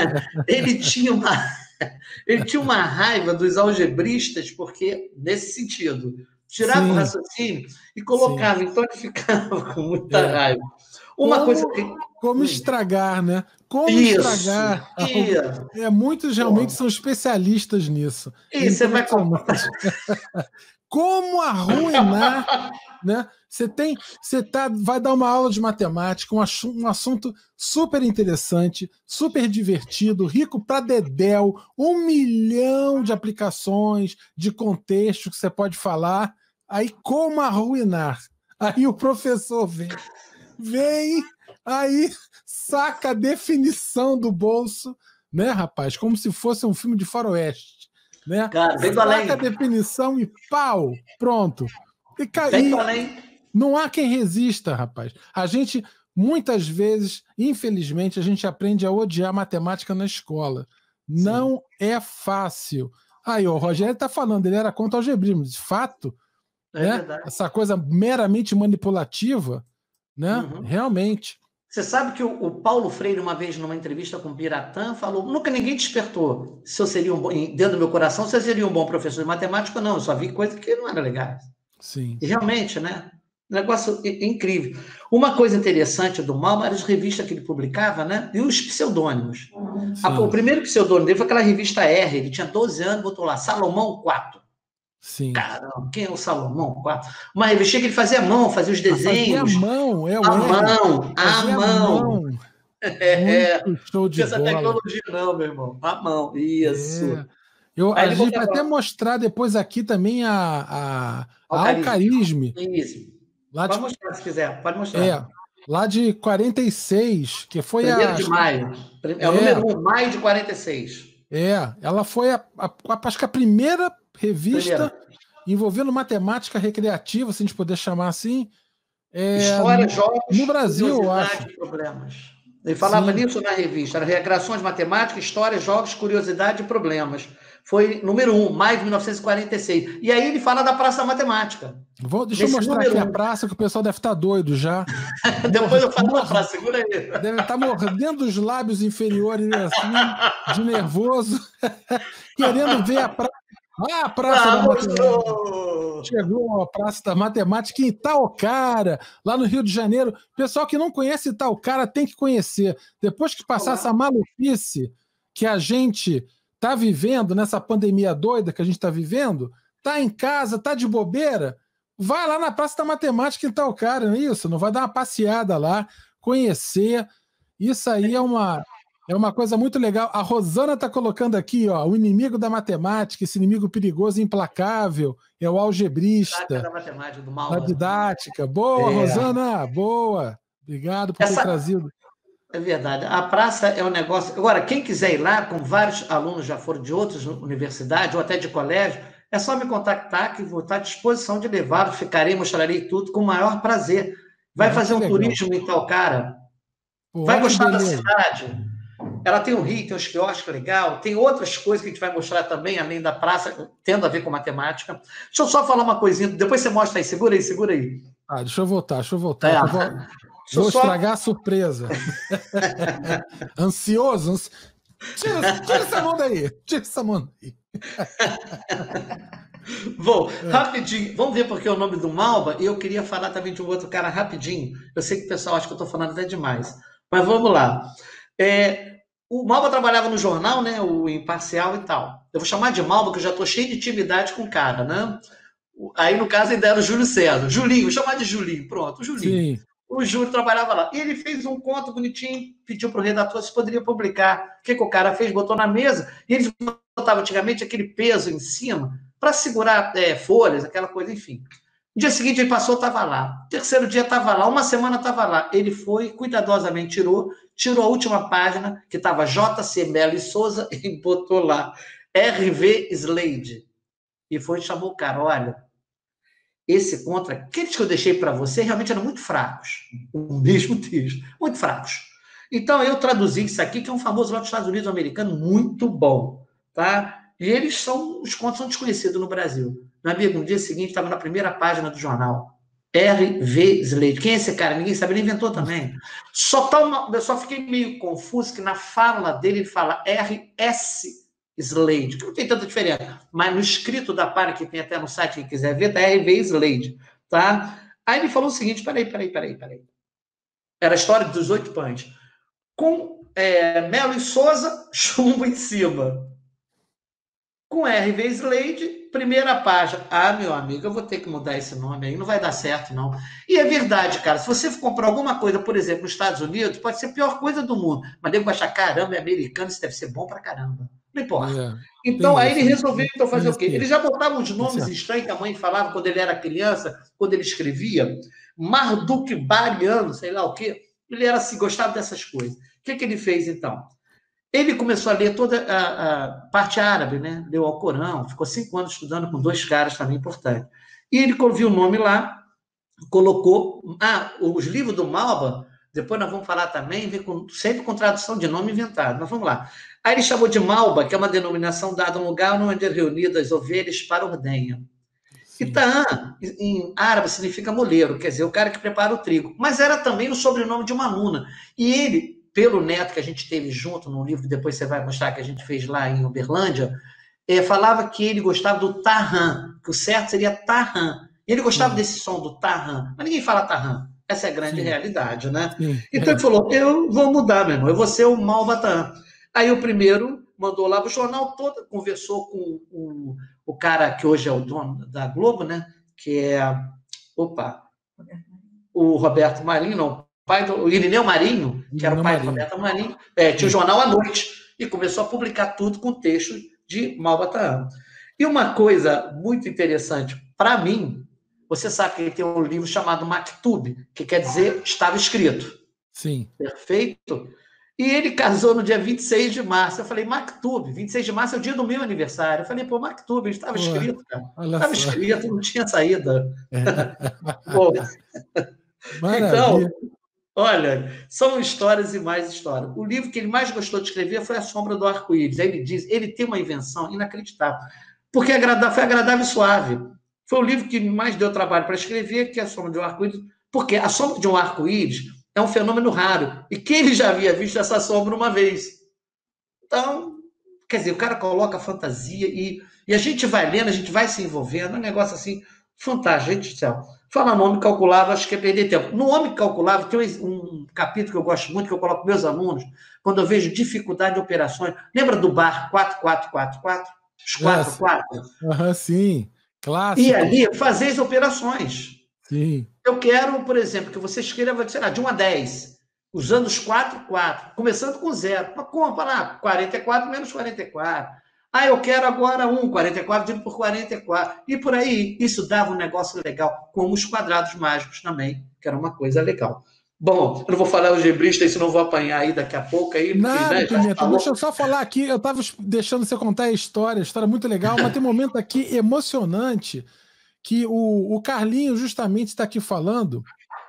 ele tinha uma... Ele tinha uma raiva dos algebristas, porque, nesse sentido, tirava Sim. o raciocínio e colocava, Sim. então ele ficava com muita é. raiva. Uma como, coisa que... como estragar, né? Como isso, estragar. Isso. É, muitos realmente Pô. são especialistas nisso. Isso, você vai Como arruinar, né? Você tem, você tá, vai dar uma aula de matemática, um, um assunto super interessante, super divertido, rico para dedéu, um milhão de aplicações, de contexto que você pode falar. Aí, como arruinar? Aí o professor vem, vem, aí saca a definição do bolso, né, rapaz? Como se fosse um filme de faroeste. Né? Cara, vem do além. Saca a definição e pau, pronto. E vem do além. Não há quem resista, rapaz. A gente, muitas vezes, infelizmente, a gente aprende a odiar matemática na escola. Não Sim. é fácil. Aí, o Rogério está falando, ele era contra o algebrismo. De fato, é né? verdade. Essa coisa meramente manipulativa, né? Uhum. Realmente. Você sabe que o, o Paulo Freire, uma vez, numa entrevista com o Biratã, falou: nunca ninguém despertou se eu seria um bom, dentro do meu coração, se eu seria um bom professor de matemática, não. Eu só vi coisa que não era legal. Sim. E realmente, né? Negócio incrível. Uma coisa interessante do Malba era as revistas que ele publicava, né? E os pseudônimos. A, o primeiro pseudônimo dele foi aquela revista R. Ele tinha doze anos, botou lá, Salomão quatro. Sim. Caramba, quem é o Salomão quatro? Uma revista que ele fazia à mão, fazia os desenhos. Fazia à mão, é o À mão, à mão. mão. É, muito show de essa bola. tecnologia não, meu irmão. À mão, isso. É. Eu, a gente vai até mostrar depois aqui também a, a, a Alcarisme. Isso. Lá pode de, mostrar se quiser, pode mostrar. É, lá de quarenta e seis, que foi Primeiro a... de maio. É, é o número um, maio de quarenta e seis. É, ela foi, a, a, a, acho que a primeira revista primeira. envolvendo matemática recreativa, se a gente poder chamar assim. É, História, no, jogos, no Brasil, eu acho. e problemas. Ele falava Sim. nisso na revista, era Recreações Matemáticas, História, Jogos, Curiosidade e Problemas. Foi número um, maio de mil novecentos e quarenta e seis. E aí ele fala da Praça da Matemática. Vou, deixa eu mostrar aqui um. a praça, que o pessoal deve estar doido já. Depois eu falo da praça, segura aí. Deve estar mordendo os lábios inferiores, assim, de nervoso, querendo ver a praça. Ah, a Praça ah, da Matemática. Chegou a Praça da Matemática em Itaocara, lá no Rio de Janeiro. Pessoal que não conhece Itaocara tem que conhecer. Depois que passar Olá. essa maluquice que a gente está vivendo, nessa pandemia doida que a gente está vivendo, tá em casa, tá de bobeira, vai lá na Praça da Matemática em Itaocara, não é isso? Não vai dar uma passeada lá, conhecer. Isso aí é uma... É uma coisa muito legal. A Rosana está colocando aqui, ó, o inimigo da matemática, esse inimigo perigoso e implacável, é o algebrista. Da matemática, do mal. Da didática. Boa, é. Rosana, boa. Obrigado por Essa... ter trazido. É verdade. A praça é um negócio... Agora, quem quiser ir lá, com vários alunos já foram de outras universidades ou até de colégio, é só me contactar que vou estar à disposição de levá-los, ficarei, mostrarei tudo com o maior prazer. Vai Muito fazer um legal. turismo em Itaocara. Pô, vai gostar da cidade. Ela tem um rio, tem uns quiosques legal, tem outras coisas que a gente vai mostrar também, além da praça, tendo a ver com matemática. Deixa eu só falar uma coisinha, depois você mostra aí, segura aí, segura aí. Ah, deixa eu voltar, deixa eu voltar. É. Eu vou vou só... estragar a surpresa. Ansioso? Ansi... Tira, tira essa mão daí, tira essa mão daí. Bom, é. rapidinho, vamos ver porque é o nome do Malba, e eu queria falar também de um outro cara rapidinho. Eu sei que o pessoal acha que eu estou falando até demais, mas vamos lá. É... O Malba trabalhava no jornal, né? O Imparcial e tal. Eu vou chamar de Malba, que eu já estou cheio de intimidade com o cara, né? Aí, no caso, ainda era o Júlio César. Julinho, vou chamar de Julinho. Pronto, o Julinho. Sim. O Júlio trabalhava lá. E ele fez um conto bonitinho, pediu para o redator se poderia publicar. O que, que o cara fez? Botou na mesa. E eles botavam antigamente aquele peso em cima para segurar é, folhas, aquela coisa, enfim. No dia seguinte ele passou, estava lá. No terceiro dia estava lá. Uma semana estava lá. Ele foi, cuidadosamente tirou, tirou a última página, que estava J C Melo e Souza, e botou lá R V Slade. E foi e chamou o cara, olha, esse contra, aqueles que eu deixei para você realmente eram muito fracos. O mesmo texto, muito fracos. Então eu traduzi isso aqui, que é um famoso lá dos Estados Unidos americano, muito bom, tá? E eles são, os contos são desconhecidos no Brasil. Meu amigo, no dia seguinte estava na primeira página do jornal. R V Slade. Quem é esse cara? Ninguém sabe, ele inventou também. Só tá uma, eu só fiquei meio confuso que na fala dele ele fala R S Slade, que não tem tanta diferença, mas no escrito da página, que tem até no site, quem quiser ver, tá R V Slade, tá? Aí ele falou o seguinte, peraí, peraí, peraí, peraí. Era a história dos oito pães. Com é, Melo e Souza, chumbo em cima. Com R V Slade, primeira página. Ah, meu amigo, eu vou ter que mudar esse nome aí, não vai dar certo, não. E é verdade, cara, se você for comprar alguma coisa, por exemplo, nos Estados Unidos, pode ser a pior coisa do mundo, mas nego vai achar, caramba, é americano, isso deve ser bom pra caramba. Não importa. É, então, aí isso, ele resolveu então, fazer o quê? Ele já botava uns nomes estranhos que a mãe falava quando ele era criança, quando ele escrevia. Marduk Bariano, sei lá o quê. Ele era assim, gostava dessas coisas. O que, que ele fez, então? Ele começou a ler toda a, a parte árabe, né? Leu ao Corão, ficou cinco anos estudando com dois caras também importantes. E ele viu o nome lá, colocou... Ah, os livros do Malba, Depois nós vamos falar também, com, sempre com tradução de nome inventado. Mas vamos lá. Aí ele chamou de Malba, que é uma denominação dada a um lugar onde eram reunidas ovelhas para ordenha. Itaã, em árabe, significa moleiro, quer dizer, o cara que prepara o trigo. Mas era também o sobrenome de uma nuna. E ele, pelo neto que a gente teve junto no livro, que depois você vai mostrar que a gente fez lá em Uberlândia, é, falava que ele gostava do Tarran, que o certo seria Tarran. Ele gostava Sim. desse som do Tarran, mas ninguém fala Tarran. Essa é a grande Sim. realidade, né? Sim. Então ele falou, eu vou mudar, meu irmão, eu vou ser o Malba. Aí o primeiro mandou lá para o jornal todo, conversou com o, o cara que hoje é o dono da Globo, né? Que é, opa, o Roberto Marinho, não, o pai do o Irineu Marinho, que era o pai Marinho. do Roberto Marinho, é, tinha o jornal à noite, e começou a publicar tudo com texto de Malba. E uma coisa muito interessante, para mim, você sabe que ele tem um livro chamado Maktub, que quer dizer estava escrito. Sim. Perfeito? E ele casou no dia vinte e seis de março. Eu falei, Maktub, vinte e seis de março é o dia do meu aniversário. Eu falei, pô, Maktub, estava escrito, cara. Estava escrito, não tinha saída. Bom, então, olha, são histórias e mais histórias. O livro que ele mais gostou de escrever foi A Sombra do Arco-Íris. Aí ele diz, ele tem uma invenção inacreditável, porque foi agradável e suave. Foi o livro que mais deu trabalho para escrever, que é A Sombra de um Arco-Íris, porque a sombra de um arco-íris é um fenômeno raro. E quem ele já havia visto essa sombra uma vez? Então, quer dizer, o cara coloca fantasia e, e a gente vai lendo, a gente vai se envolvendo, é um negócio assim, fantástico, gente do céu. Fala no Homem Calculável, acho que é perder tempo. No Homem Calculável tem um capítulo que eu gosto muito, que eu coloco meus alunos, quando eu vejo dificuldade de operações. Lembra do bar quatro quatro quatro quatro? Os quatro quatro? Aham, sim. Clássico. E ali, fazer as operações. Sim. Eu quero, por exemplo, que você escreva, sei lá, de um a dez, usando os quatro, quatro, começando com zero. Mas como? Lá, quarenta e quatro menos quarenta e quatro. Ah, eu quero agora um, quarenta e quatro dividido por quarenta e quatro. E por aí, isso dava um negócio legal, como os quadrados mágicos também, que era uma coisa legal. Bom, eu não vou falar algebrista, isso não vou apanhar aí daqui a pouco. Aí, Nada, né, Pimenta, deixa eu só falar aqui, eu estava deixando você contar a história, a história é muito legal, mas tem um momento aqui emocionante que o, o Carlinhos justamente está aqui falando,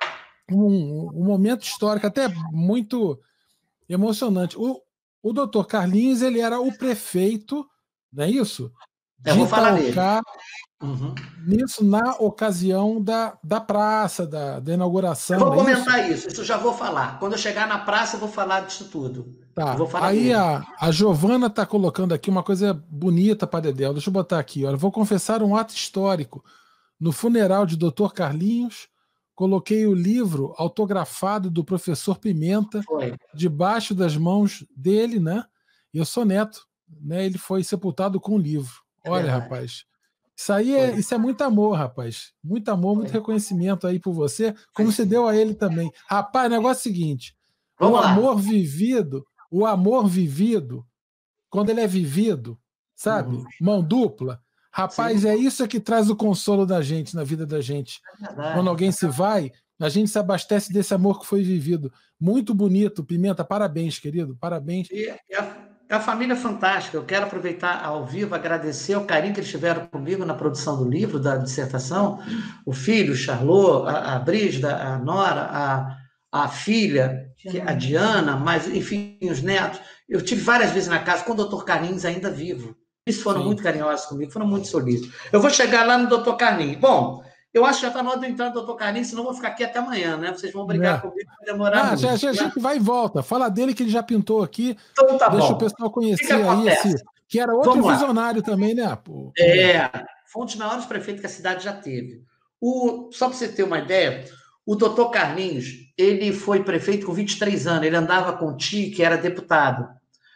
um, um momento histórico até muito emocionante. O, o doutor Carlinhos, ele era o prefeito, não é isso? Eu vou falar dele. Uhum. Nisso, na ocasião da, da praça, da, da inauguração. Eu vou é comentar isso? isso, isso eu já vou falar. Quando eu chegar na praça, eu vou falar disso tudo. Tá. Eu vou falar Aí dele. a, a Giovana está colocando aqui uma coisa bonita para Dedéu. Deixa eu botar aqui. Olha, vou confessar um ato histórico. No funeral de doutor Carlinhos, coloquei o livro autografado do professor Pimenta Foi. debaixo das mãos dele, né? E eu sou neto, né? Ele foi sepultado com o livro. Olha, é rapaz, isso aí é, isso é muito amor, rapaz. Muito amor, muito Foi. reconhecimento aí por você, como você deu a ele também. Rapaz, o negócio é o seguinte: Vamos o amor lá. vivido, o amor vivido, quando ele é vivido, sabe? Uhum. Mão dupla. Rapaz, Sim. é isso que traz o consolo da gente, na vida da gente. É Quando alguém se vai, a gente se abastece desse amor que foi vivido. Muito bonito, Pimenta, parabéns, querido, parabéns. E a, a família fantástica, eu quero aproveitar ao vivo, agradecer o carinho que eles tiveram comigo na produção do livro, da dissertação, o filho, o Charlot, a, a Brígida, a Nora, a, a filha, a Diana, mas, enfim, os netos. Eu tive várias vezes na casa com o doutor Carlinhos ainda vivo. Eles foram Sim. muito carinhosos comigo, foram muito solícitos. Eu vou chegar lá no doutor Carlinhos. Bom, eu acho que já está na hora de entrar no doutor Carlinhos, senão eu vou ficar aqui até amanhã, né? Vocês vão brigar é. comigo, vai demorar ah, muito. Já, já, né? A gente vai e volta. Fala dele que ele já pintou aqui. Então tá Deixa bom. o pessoal conhecer que que aí esse. Que era outro visionário também, né? Pô, é, foi um dos maiores prefeitos que a cidade já teve. O, só para você ter uma ideia, o doutor Carlinhos, ele foi prefeito com vinte e três anos, ele andava com o tio, que era deputado.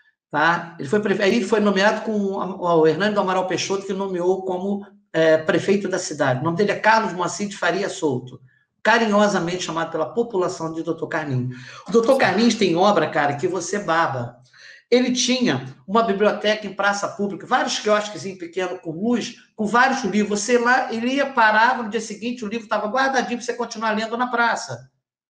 Tá? Ele foi prefeito, aí ele foi nomeado com o Hernando Amaral Peixoto, que nomeou como é, prefeito da cidade. O nome dele é Carlos Moacir de Faria Souto, carinhosamente chamado pela população de doutor Carlinhos. O doutor Carlinhos tem obra, cara, que você baba. Ele tinha uma biblioteca em praça pública, vários quiosques pequenos com luz, com vários livros. Você lá, ele ia, parava, no dia seguinte o livro estava guardadinho para você continuar lendo na praça.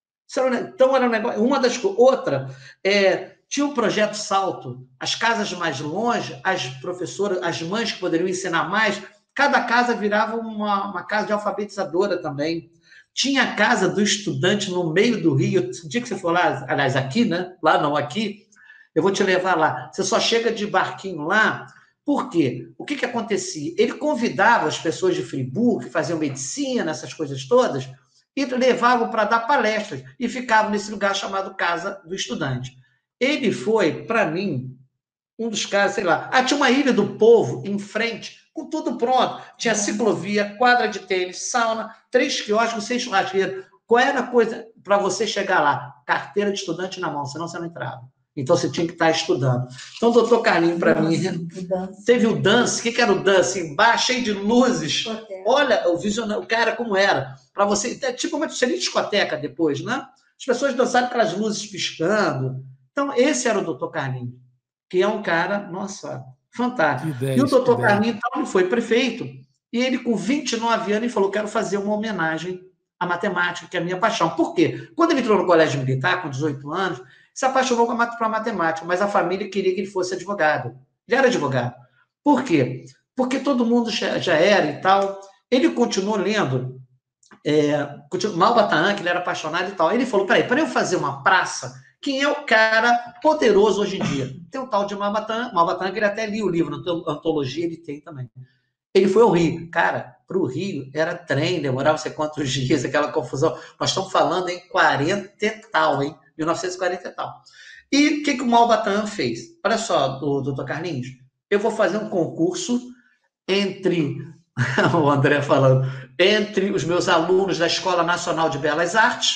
Então, era um negócio. Uma das coisas. Outra, é, tinha um projeto Salto, as casas mais longe, as professoras, as mães que poderiam ensinar mais, cada casa virava uma, uma casa de alfabetizadora também. Tinha a casa do estudante no meio do rio. O dia que você for lá, aliás, aqui, né? Lá não, aqui, eu vou te levar lá. Você só chega de barquinho lá. Por quê? O que, que acontecia? Ele convidava as pessoas de Friburgo, que faziam medicina, essas coisas todas, e levavam para dar palestras, e ficavam nesse lugar chamado Casa do Estudante. Ele foi, para mim, um dos caras, sei lá. Ah, tinha uma Ilha do Povo em frente, com tudo pronto. Tinha ciclovia, quadra de tênis, sauna, três quiosques, seis churrasqueiros. Qual era a coisa para você chegar lá? Carteira de estudante na mão, senão você não entrava. Então você tinha que estar estudando. Então, o doutor Carlinhos, para mim, teve o dance. O que era o dance? Embaixo, cheio de luzes. Discoteca. Olha o visionário, o cara como era. Para você, é tipo uma discoteca depois, né? As pessoas dançaram com as luzes piscando. Então, esse era o doutor Carlinhos, que é um cara, nossa, fantástico. Ideia, e o doutor Carlinhos, então, ele foi prefeito, e ele, com vinte e nove anos, ele falou, quero fazer uma homenagem à matemática, que é a minha paixão. Por quê? Quando ele entrou no colégio militar, com dezoito anos, se apaixonou por a matemática, mas a família queria que ele fosse advogado. Ele era advogado. Por quê? Porque todo mundo já era e tal. Ele continuou lendo é, Malba Tahan, que ele era apaixonado e tal. Ele falou, peraí, para eu fazer uma praça, quem é o cara poderoso hoje em dia? Tem o tal de Malba Tahan, Malba Tahan, que ele até lia o livro, na antologia ele tem também. Ele foi ao Rio. Cara, para o Rio era trem, demorava sei quantos dias, aquela confusão. Nós estamos falando em quarenta e tal, hein? mil novecentos e quarenta e tal. E o que, que o Malba Tahan fez? Olha só, doutor Carlinhos, eu vou fazer um concurso entre, o André falando, entre os meus alunos da Escola Nacional de Belas Artes,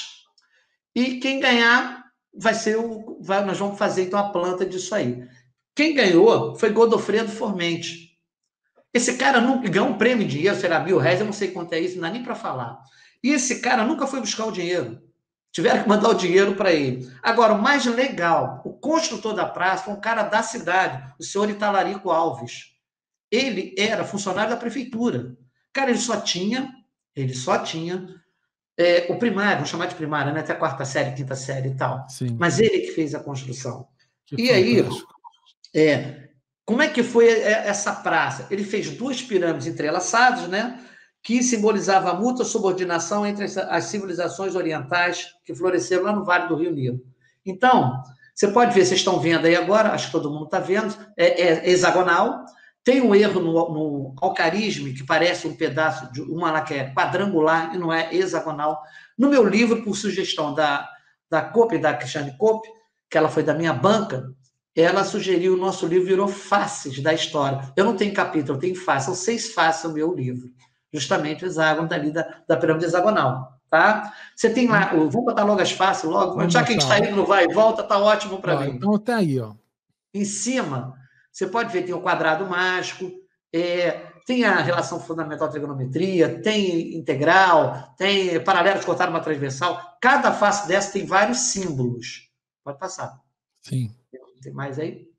e quem ganhar vai ser o... Vai, nós vamos fazer, então, a planta disso aí. Quem ganhou foi Godofredo Formente. Esse cara nunca ganhou um prêmio de dinheiro, será mil reais, eu não sei quanto é isso, não dá nem para falar. E esse cara nunca foi buscar o dinheiro. Tiveram que mandar o dinheiro para ele. Agora, o mais legal, o construtor da praça foi um cara da cidade, o senhor Italarico Alves. Ele era funcionário da prefeitura. Cara, ele só tinha, ele só tinha é, o primário, vamos chamar de primário, né? Até a quarta série, quinta série e tal. Sim. Mas ele que fez a construção. Que e fantástico. aí, é, como é que foi essa praça? Ele fez duas pirâmides entrelaçadas, né? Que simbolizavam a mútua subordinação entre as civilizações orientais que floresceram lá no Vale do Rio Nilo. Então, você pode ver, vocês estão vendo aí agora, acho que todo mundo está vendo, é, é hexagonal, tem um erro no, no alcarismo, que parece um pedaço de uma lá que é quadrangular e não é hexagonal. No meu livro, por sugestão da, da Cope, da Cristiane Cope, que ela foi da minha banca, ela sugeriu, o nosso livro virou Faces da História. Eu não tenho capítulo, eu tenho faces, são seis faces no meu livro. Justamente o hexágono dali da, da pirâmide hexagonal, tá? Você tem lá, vamos botar logo as faces, logo, vamos já botar. Que a gente está indo no vai e volta, tá ótimo para mim. Então tá aí, ó. Em cima, você pode ver, tem o quadrado mágico, é, tem a relação fundamental de trigonometria, tem integral, tem paralelo de cortar uma transversal. Cada face dessa tem vários símbolos. Pode passar. Sim. Tem mais aí?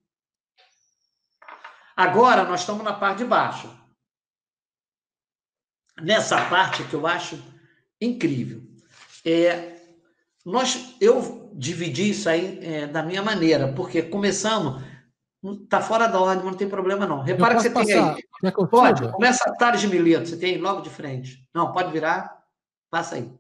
Agora, nós estamos na parte de baixo. Nessa parte que eu acho incrível. É, nós, eu dividi isso aí é, da minha maneira, porque começamos, está fora da ordem, mas não tem problema não. Repara que você passar. Tem aí. Que pode, suba? Começa a Tales de Mileto, você tem aí logo de frente. Não, pode virar, passa aí.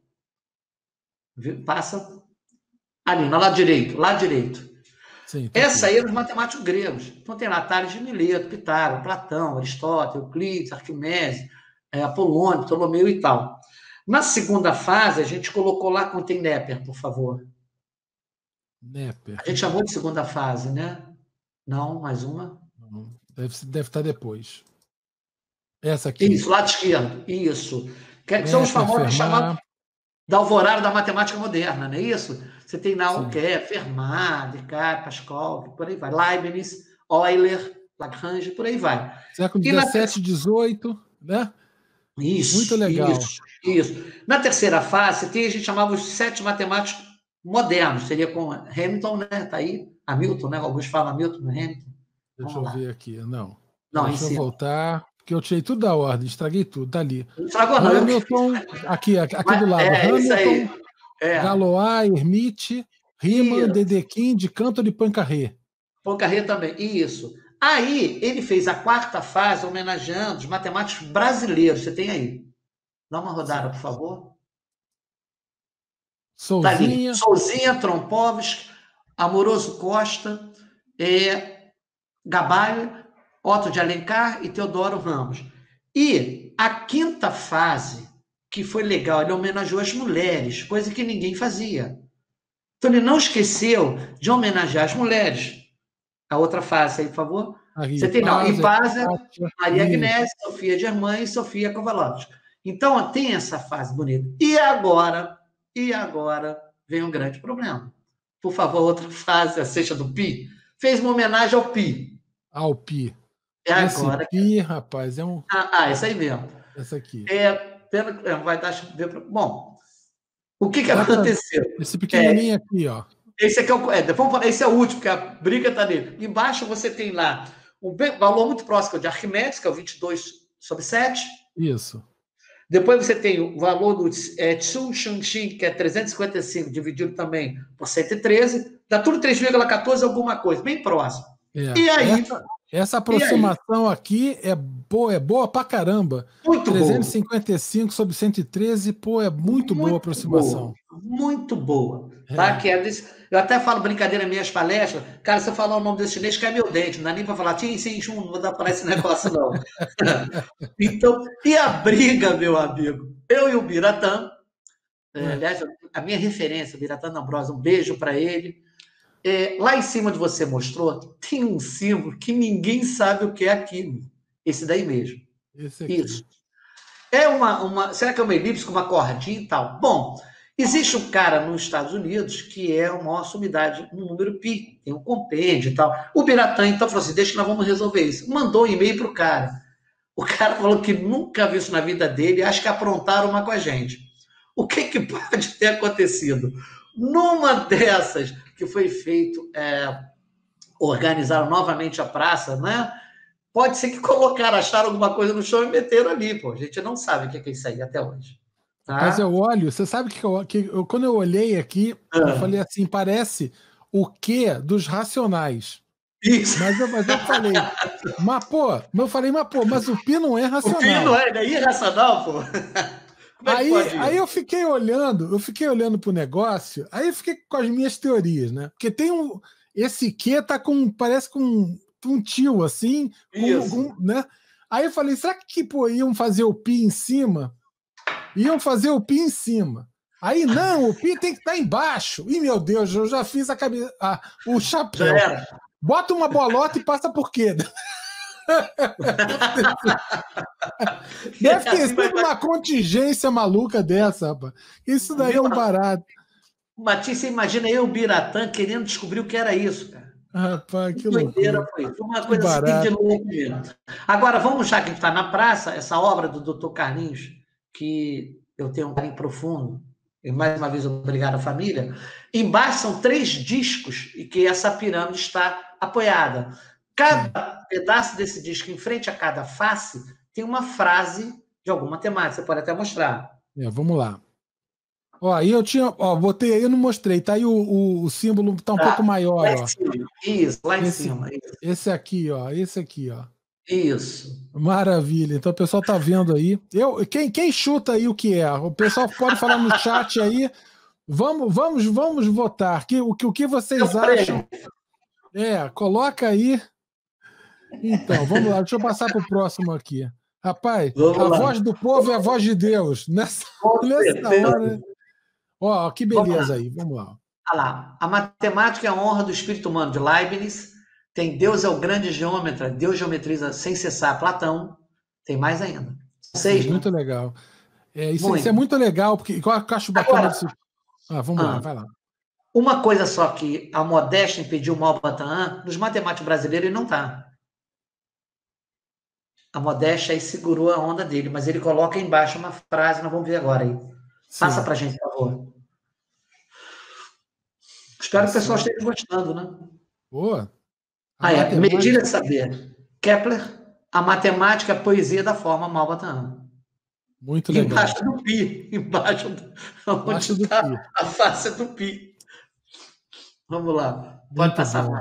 Passa. Ali, no lado direito, lado direito. Sim, essa aí é dos matemáticos gregos. Então tem lá Tales de Mileto, Pitágoras, Platão, Aristóteles, Euclides, Arquimedes, é, Apolônio, Ptolomeu e tal. Na segunda fase, a gente colocou lá, contém Néper, por favor. Néper. A gente chamou de segunda fase, né? Não, mais uma. Deve, deve estar depois. Essa aqui. Isso, lado esquerdo. Isso. Que são os famosos chamados da alvorada da matemática moderna, não é isso? Você tem lá o que é Fermat, Descartes, Pascal, por aí vai. Leibniz, Euler, Lagrange, por aí vai. Século dezessete, dezoito, né? Isso. Muito legal. Isso, isso. Na terceira fase, tem, a gente chamava os sete matemáticos modernos. Seria com Hamilton, né? Tá aí. Hamilton, né? Alguns falam Hamilton, Hamilton. Deixa Vamos eu lá. ver aqui. Não. Não, Deixa eu voltar. Porque eu tirei tudo da ordem, estraguei tudo, tá ali. Não estragou, não. Hamilton, aqui, aqui Mas, do lado. É, Hamilton, é. Galois, Hermite, Riemann, Dedekind, Cantor e Poincaré. Poincaré também, isso. Aí, ele fez a quarta fase homenageando os matemáticos brasileiros. Você tem aí? Dá uma rodada, por favor. Tá ali. Souzinha. Souzinha, Trompovski, Amoroso Costa, é, Gabalho, Otto de Alencar e Teodoro Ramos. E a quinta fase, que foi legal, ele homenageou as mulheres, coisa que ninguém fazia. Então ele não esqueceu de homenagear as mulheres. A outra fase aí, por favor. Aí, Você tem, não, Ipasa, Kátia, Maria isso. Agnese, Sofia Germã e Sofia Kovalovski. Então, ó, tem essa fase bonita. E agora, e agora vem um grande problema. Por favor, outra fase, a sexta do Pi, fez uma homenagem ao Pi. Ao Pi. É Esse agora. Pi, rapaz, é um... Ah, ah, esse aí mesmo. Essa aqui. É, pena, é, vai dar... Bom, o que, que aconteceu? Esse pequenininho é, aqui, ó. Esse aqui é o, é, vamos falar, esse é o último, porque a briga está nele. Embaixo você tem lá um valor muito próximo de Arquimedes, que é o vinte e dois sobre sete. Isso. Depois você tem o valor do é, Tsu Shunxin, que é trezentos e cinquenta e cinco, dividido também por cento e treze. Dá tudo três vírgula quatorze alguma coisa, bem próximo. É. E aí... Essa, essa aproximação aqui é boa, é boa pra caramba. Muito trezentos e cinquenta e cinco sobre cento e treze, pô, é muito, muito boa a aproximação. Boa, muito boa. Tá? É. Que é desse, eu até falo brincadeira nas minhas palestras, cara, se eu falar o nome desse chinês, cai meu dente, não dá nem para falar, tim, sim, chum, não vou dar para esse negócio, não. Então, e a briga, meu amigo? Eu e o Biratã, é. É, aliás, a minha referência, o Biratã D'Ambrosio, um beijo para ele. É, lá em cima onde você mostrou, tem um símbolo que ninguém sabe o que é aquilo. Esse daí mesmo. Esse aqui. Isso. É uma, uma. Será que é uma elipse com uma cordinha e tal? Bom, existe um cara nos Estados Unidos que é a maior sumidade no número pi, tem um compêndio e tal. O Biratã, então, falou assim: deixa que nós vamos resolver isso. Mandou um e-mail para o cara. O cara falou que nunca viu isso na vida dele, acho que aprontaram uma com a gente. O que, que pode ter acontecido? Numa dessas que foi feito, é, organizaram novamente a praça, né? Pode ser que colocaram, acharam alguma coisa no chão e meteram ali, pô. A gente não sabe o que é isso aí até hoje. Tá? Mas eu olho, você sabe que, eu, que eu, quando eu olhei aqui, ah. eu falei assim, parece o quê dos Racionais. Isso. Mas eu, mas eu falei, mas pô, eu falei, mas pô, mas o Pi não é racional. O Pi não é, é irracional, pô. Como é aí, que pode aí eu fiquei olhando, eu fiquei olhando pro negócio, aí eu fiquei com as minhas teorias, né? Porque tem um. Esse Q tá com. Parece com um, um tio, assim, com, com, né? Aí eu falei, será que pô, iam fazer o Pi em cima? Iam fazer o Pi em cima. Aí, não, o Pi tem que estar embaixo. Ih, meu Deus, eu já fiz a cabeça. Ah, o chapéu. Já era. Bota uma bolota e passa por quê? Deve ter sido uma contingência maluca dessa, rapaz. Isso daí é um barato. Matias, você imagina eu, o Biratã, querendo descobrir o que era isso, cara. Rapaz, que, que doideira foi isso. Uma coisa assim de louco mesmo. Agora, vamos, já que a gente está na praça, essa obra do doutor Carlinhos, que eu tenho um carinho profundo, e mais uma vez obrigado à família. Embaixo são três discos e que essa pirâmide está apoiada. Cada Sim. pedaço desse disco, em frente a cada face, tem uma frase de alguma temática. Você pode até mostrar. É, vamos lá. Ó, aí eu tinha, ó, botei aí, eu não mostrei. Tá aí o, o, o símbolo, tá um tá, pouco maior, lá ó. Em cima. Isso, lá em esse, cima. Isso. Esse aqui, ó, esse aqui, ó. Isso. Maravilha. Então o pessoal tá vendo aí. Eu, quem, quem chuta aí o que é? O pessoal pode falar no chat aí. Vamos, vamos, vamos votar. Que, o, que, o que vocês eu acham? Prego. É, coloca aí. Então, vamos lá. Deixa eu passar pro próximo aqui. Rapaz, vamos a lá. Voz do povo é a voz de Deus. Nessa, nessa hora. Ó, que beleza aí. Vamos lá. Olha lá. A matemática é a honra do espírito humano de Leibniz. Tem Deus é o grande geômetra, Deus geometriza sem cessar Platão. Tem mais ainda. Seis, é muito né? legal. É, isso, isso é muito legal, porque eu acho bacana. Agora, desse... ah, vamos ah, lá, vai lá. Uma coisa só que a modéstia impediu o Malbatã, nos matemáticos brasileiros ele não está. A modéstia aí segurou a onda dele, mas ele coloca embaixo uma frase, nós vamos ver agora aí. Sim. Passa pra gente, por favor. Espero que o pessoal esteja gostando, né? Boa. Ah, é. Medida de saber. Kepler, a matemática, a poesia da forma Malbatã. Muito legal. Embaixo do pi. Embaixo do, embaixo onde do tá pi. A face do pi. Vamos lá. Pode Muito passar bom. mais.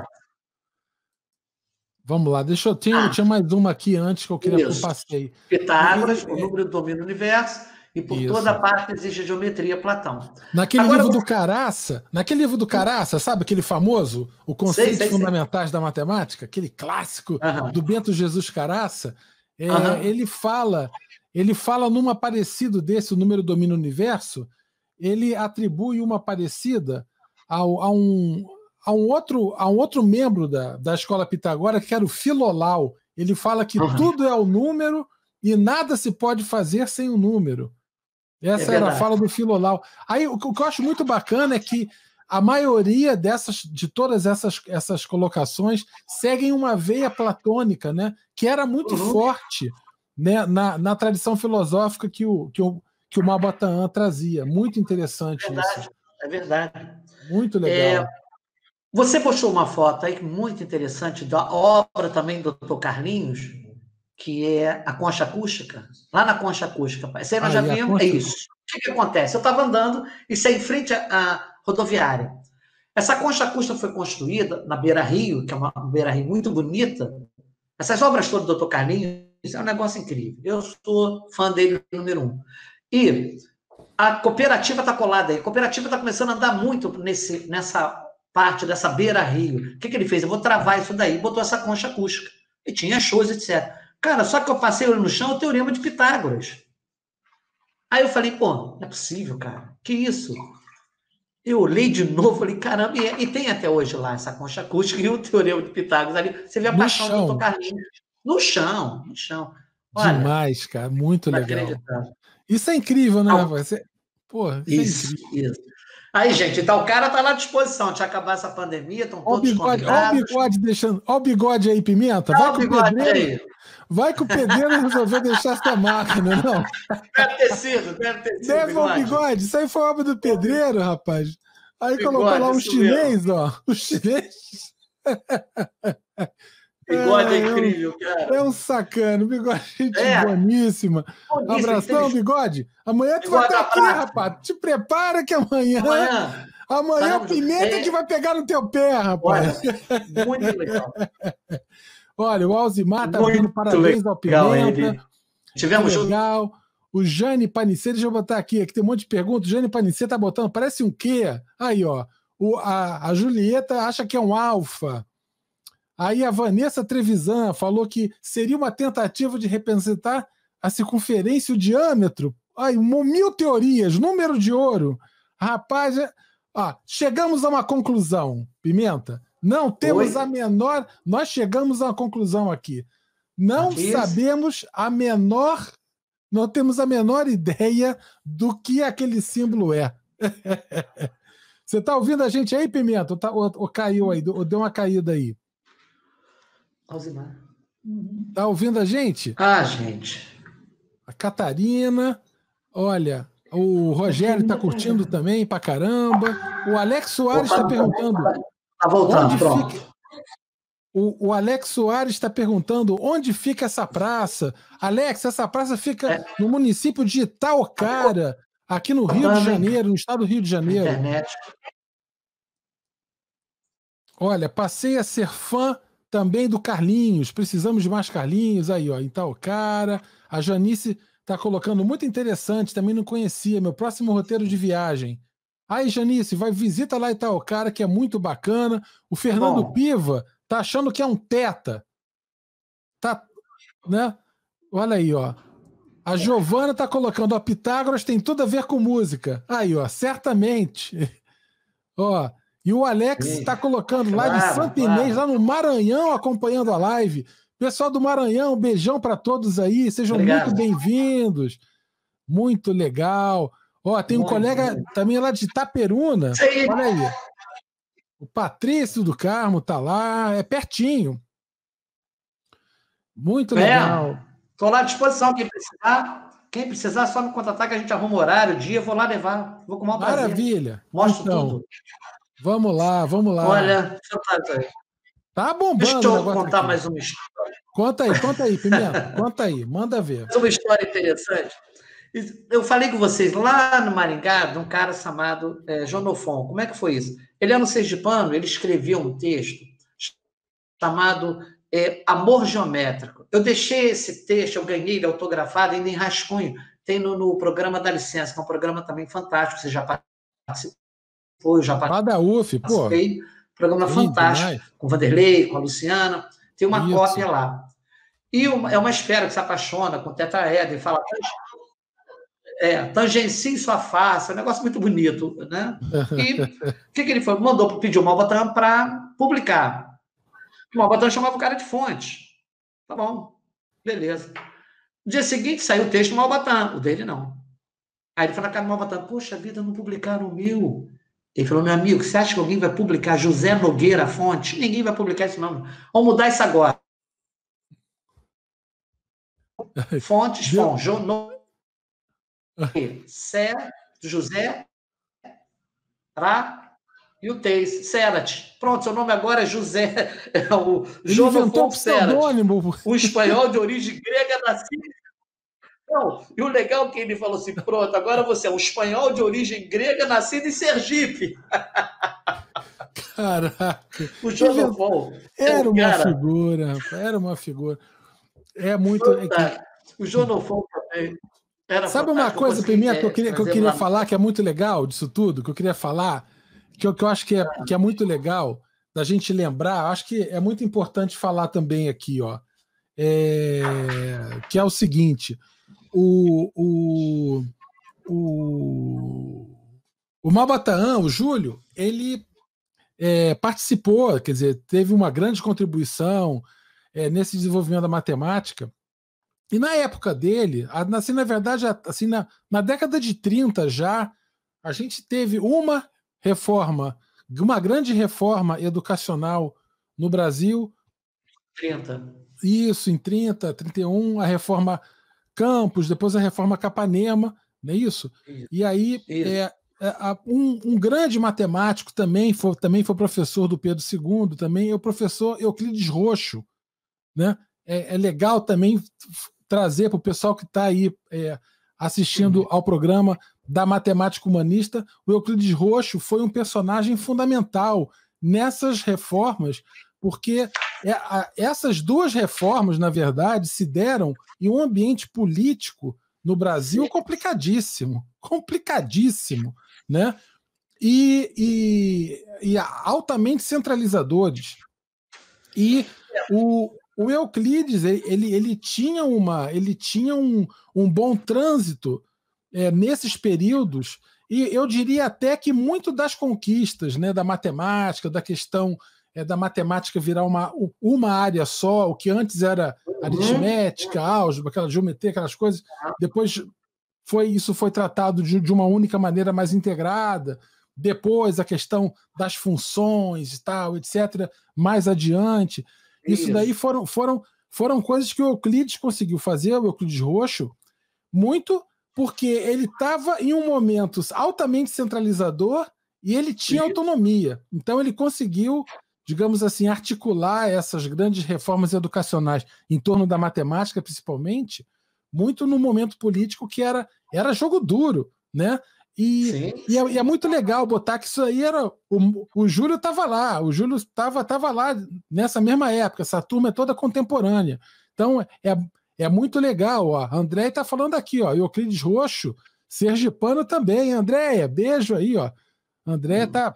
Vamos lá. Deixa eu... Tinha, ah, tinha mais uma aqui antes que eu queria que eu passei. Pitágoras, e, o número do domínio do universo. E por Isso. toda parte existe a geometria Platão. Naquele Agora, livro você... do Caraça, naquele livro do Caraça, sabe aquele famoso, o Conceitos sei, sei, Fundamentais sei. da Matemática, aquele clássico uhum. do Bento Jesus Caraça, é, uhum. ele fala, ele fala numa parecido desse, o número domina o universo, ele atribui uma parecida ao, a, um, a, um outro, a um outro membro da, da escola pitagórica, que era o Filolau. Ele fala que uhum. tudo é o número e nada se pode fazer sem o número. Essa é era a fala do Filolau. Aí o que eu acho muito bacana é que a maioria dessas, de todas essas, essas colocações seguem uma veia platônica, né? Que era muito uhum. forte, né? na, na tradição filosófica que o, que o, que o Maupassant trazia. Muito interessante é verdade, isso. É verdade. Muito legal. É, você postou uma foto aí muito interessante da obra também do doutor Carlinhos, que é a concha acústica, lá na concha acústica. Isso aí nós ah, já vimos, concha... é isso. O que, que acontece? Eu estava andando, isso é em frente à, à rodoviária. Essa concha acústica foi construída na Beira Rio, que é uma Beira Rio muito bonita. Essas obras todas do doutor Carlinhos, isso é um negócio incrível. Eu sou fã dele, número um. E a cooperativa está colada aí. A cooperativa está começando a andar muito nesse, nessa parte dessa Beira Rio. O que, que ele fez? Eu vou travar isso daí. Botou essa concha acústica. E tinha shows, etcétera. Cara, só que eu passei olho no chão, o teorema de Pitágoras. Aí eu falei, pô, não é possível, cara. Que isso? Eu olhei de novo, falei, caramba, e, e tem até hoje lá essa concha acústica e o teorema de Pitágoras ali. Você vê a no paixão chão. do doutor Carlinhos. No chão, no chão. Olha, demais, cara, muito legal. Isso é incrível, né, rapaz? Pô, isso, isso é incrível. Isso. Aí, gente, então o cara tá lá à disposição de acabar essa pandemia, estão todos bigode, convidados. Olha o bigode deixando. Olha o bigode aí, Pimenta. Vai com o pedreiro. Aí. Vai que o pedreiro resolveu deixar essa máquina, não? Deve ter sido, deve ter sido. Deve o bigode. bigode. Isso aí foi obra do pedreiro, rapaz. Aí bigode, colocou lá um chinês, mesmo. ó. O chinês. Bigode é, é incrível, cara. É um sacano. Bigode, gente é. boníssima. Boníssima. Abração, Bigode. Amanhã tu bigode vai estar aqui, rapaz. Te prepara que amanhã. Amanhã, amanhã é Pimenta é. que vai pegar no teu pé, rapaz. Olha, muito legal. Olha, o Alzimar tá dando parabéns ao Pimenta. Ele. Tivemos legal. O Jane Panicê, deixa eu botar aqui, aqui tem um monte de perguntas. O Jane Panicê tá botando, parece um quê? Aí, ó. O, a, a Julieta acha que é um alfa. Aí a Vanessa Trevisan falou que seria uma tentativa de representar a circunferência e o diâmetro. Ai, mil teorias, número de ouro. Rapaz, é... ah, chegamos a uma conclusão, Pimenta. Não temos Oi? a menor... Nós chegamos a uma conclusão aqui. Não aqui sabemos a menor... Não temos a menor ideia do que aquele símbolo é. Você está ouvindo a gente aí, Pimenta? Ou, tá, ou, ou caiu aí? Ou deu uma caída aí? Alzimar. Tá ouvindo a gente? Ah, gente. A Catarina, olha, o Rogério tá curtindo também pra caramba. O Alex Soares está perguntando. Tá voltando, onde pronto. Fica... O, o Alex Soares está perguntando onde fica essa praça. Alex, essa praça fica é. no município de Itaocara, aqui no Rio de Janeiro, no estado do Rio de Janeiro. Internet. Olha, passei a ser fã também do Carlinhos, precisamos de mais Carlinhos, aí ó, Itaocara, a Janice tá colocando, muito interessante, também não conhecia, meu próximo roteiro de viagem. Aí Janice, vai visita lá Itaocara, que é muito bacana, o Fernando Bom. Piva tá achando que é um teta, tá, né, olha aí ó, a Giovana tá colocando, ó, Pitágoras tem tudo a ver com música, aí ó, certamente, ó, e o Alex está colocando lá de Santo Inês, lá no Maranhão, acompanhando a live. Pessoal do Maranhão, um beijão para todos aí. Sejam Obrigado. muito bem-vindos. Muito legal. Ó, tem um muito colega bem. também lá de Itaperuna. Sim. Olha aí. O Patrício do Carmo tá lá. É pertinho. Muito é. legal. Estou lá à disposição. Quem precisar, quem precisar, só me contratar que a gente arruma horário, dia, eu vou lá levar. Vou com o maior prazer. Maravilha. Mostro então. tudo. Vamos lá, vamos lá. Olha, tá bombando. Deixa eu contar aqui. mais uma história. Conta aí, conta aí, Pimenta. Conta aí, manda ver. Uma história interessante. Eu falei com vocês lá no Maringá de um cara chamado é, Jonofon. Como é que foi isso? Ele era no Sergipano, ele escreveu um texto chamado é, Amor Geométrico. Eu deixei esse texto, eu ganhei ele autografado ainda em rascunho. tem no, no programa Dá Licença, que é um programa também fantástico, você já participou, eu já Lá da U F, pô. participei, programa Sim, fantástico, demais. com o Vanderlei, com a Luciana, tem uma Isso. cópia lá. E uma, é uma esfera que se apaixona com o tetraedro e fala, é, tangencia em sua face, é um negócio muito bonito, né? E o que, que ele foi? Mandou pedir o Malbatran para publicar. O Malbatran chamava o cara de fonte. Tá bom, beleza. No dia seguinte saiu o texto do Malbatran, o dele não. Aí ele falou na cara do Malbatran, poxa vida, não publicaram o meu. Ele falou, meu amigo, você acha que alguém vai publicar José Nogueira Fonte? Ninguém vai publicar esse nome. Vamos mudar isso agora. Fontes, Deu... Fonte, Jono, Sé, José, Ra e o Teis, Serat. Pronto, seu nome agora é José, é o Jonofon Serat. Um espanhol de origem grega nascido. Não, e o legal é que ele falou assim, pronto, agora você é um espanhol de origem grega nascido em Sergipe. Caraca. O Jonofon. Era uma cara... figura, era uma figura. É muito... É que... O Jonofon também. Era Sabe uma coisa, Pimenta, que eu queria, que eu queria falar, que é muito legal disso tudo, que eu queria falar, que eu, que eu acho que é, que é muito legal da gente lembrar, acho que é muito importante falar também aqui, ó, é, que é o seguinte, o, o, o, o Malbatran, o Júlio, ele é, participou, quer dizer, teve uma grande contribuição é, nesse desenvolvimento da matemática. E na época dele, assim, na verdade, assim, na, na década de trinta já, a gente teve uma reforma, uma grande reforma educacional no Brasil. trinta. Isso, em trinta, trinta e um, a reforma Campos, depois a reforma Capanema, não é isso? isso. E aí, isso. É, é, um, um grande matemático também foi, também foi professor do Pedro segundo, também é o professor Euclides Roxo, né? É, é legal também trazer para o pessoal que está aí é, assistindo ao programa da Matemática Humanista, o Euclides Roxo foi um personagem fundamental nessas reformas, porque é, a, essas duas reformas, na verdade, se deram em um ambiente político no Brasil complicadíssimo, complicadíssimo, né? E, e, e altamente centralizadores. E o O Euclides ele, ele tinha, uma, ele tinha um, um bom trânsito é, nesses períodos, e eu diria até que muito das conquistas, né, da matemática, da questão é, da matemática virar uma, uma área só, o que antes era aritmética, álgebra, aquela geometria, aquelas coisas, depois foi, isso foi tratado de, de uma única maneira mais integrada, depois a questão das funções e tal, etcétera, mais adiante. Isso, Isso daí foram, foram, foram coisas que o Euclides conseguiu fazer, o Euclides Roxo, muito porque ele estava em um momento altamente centralizador e ele tinha Isso. autonomia. Então ele conseguiu, digamos assim, articular essas grandes reformas educacionais em torno da matemática, principalmente, muito no momento político que era, era jogo duro, né? E, sim, sim. E, é, e é muito legal botar que isso aí era. O, o Júlio estava lá, o Júlio estava tava lá nessa mesma época, essa turma é toda contemporânea. Então é, é muito legal. Ó. A Andréia está falando aqui, ó, Euclides Roxo, sergipano também. Andréia, beijo aí, ó. Andréia tá.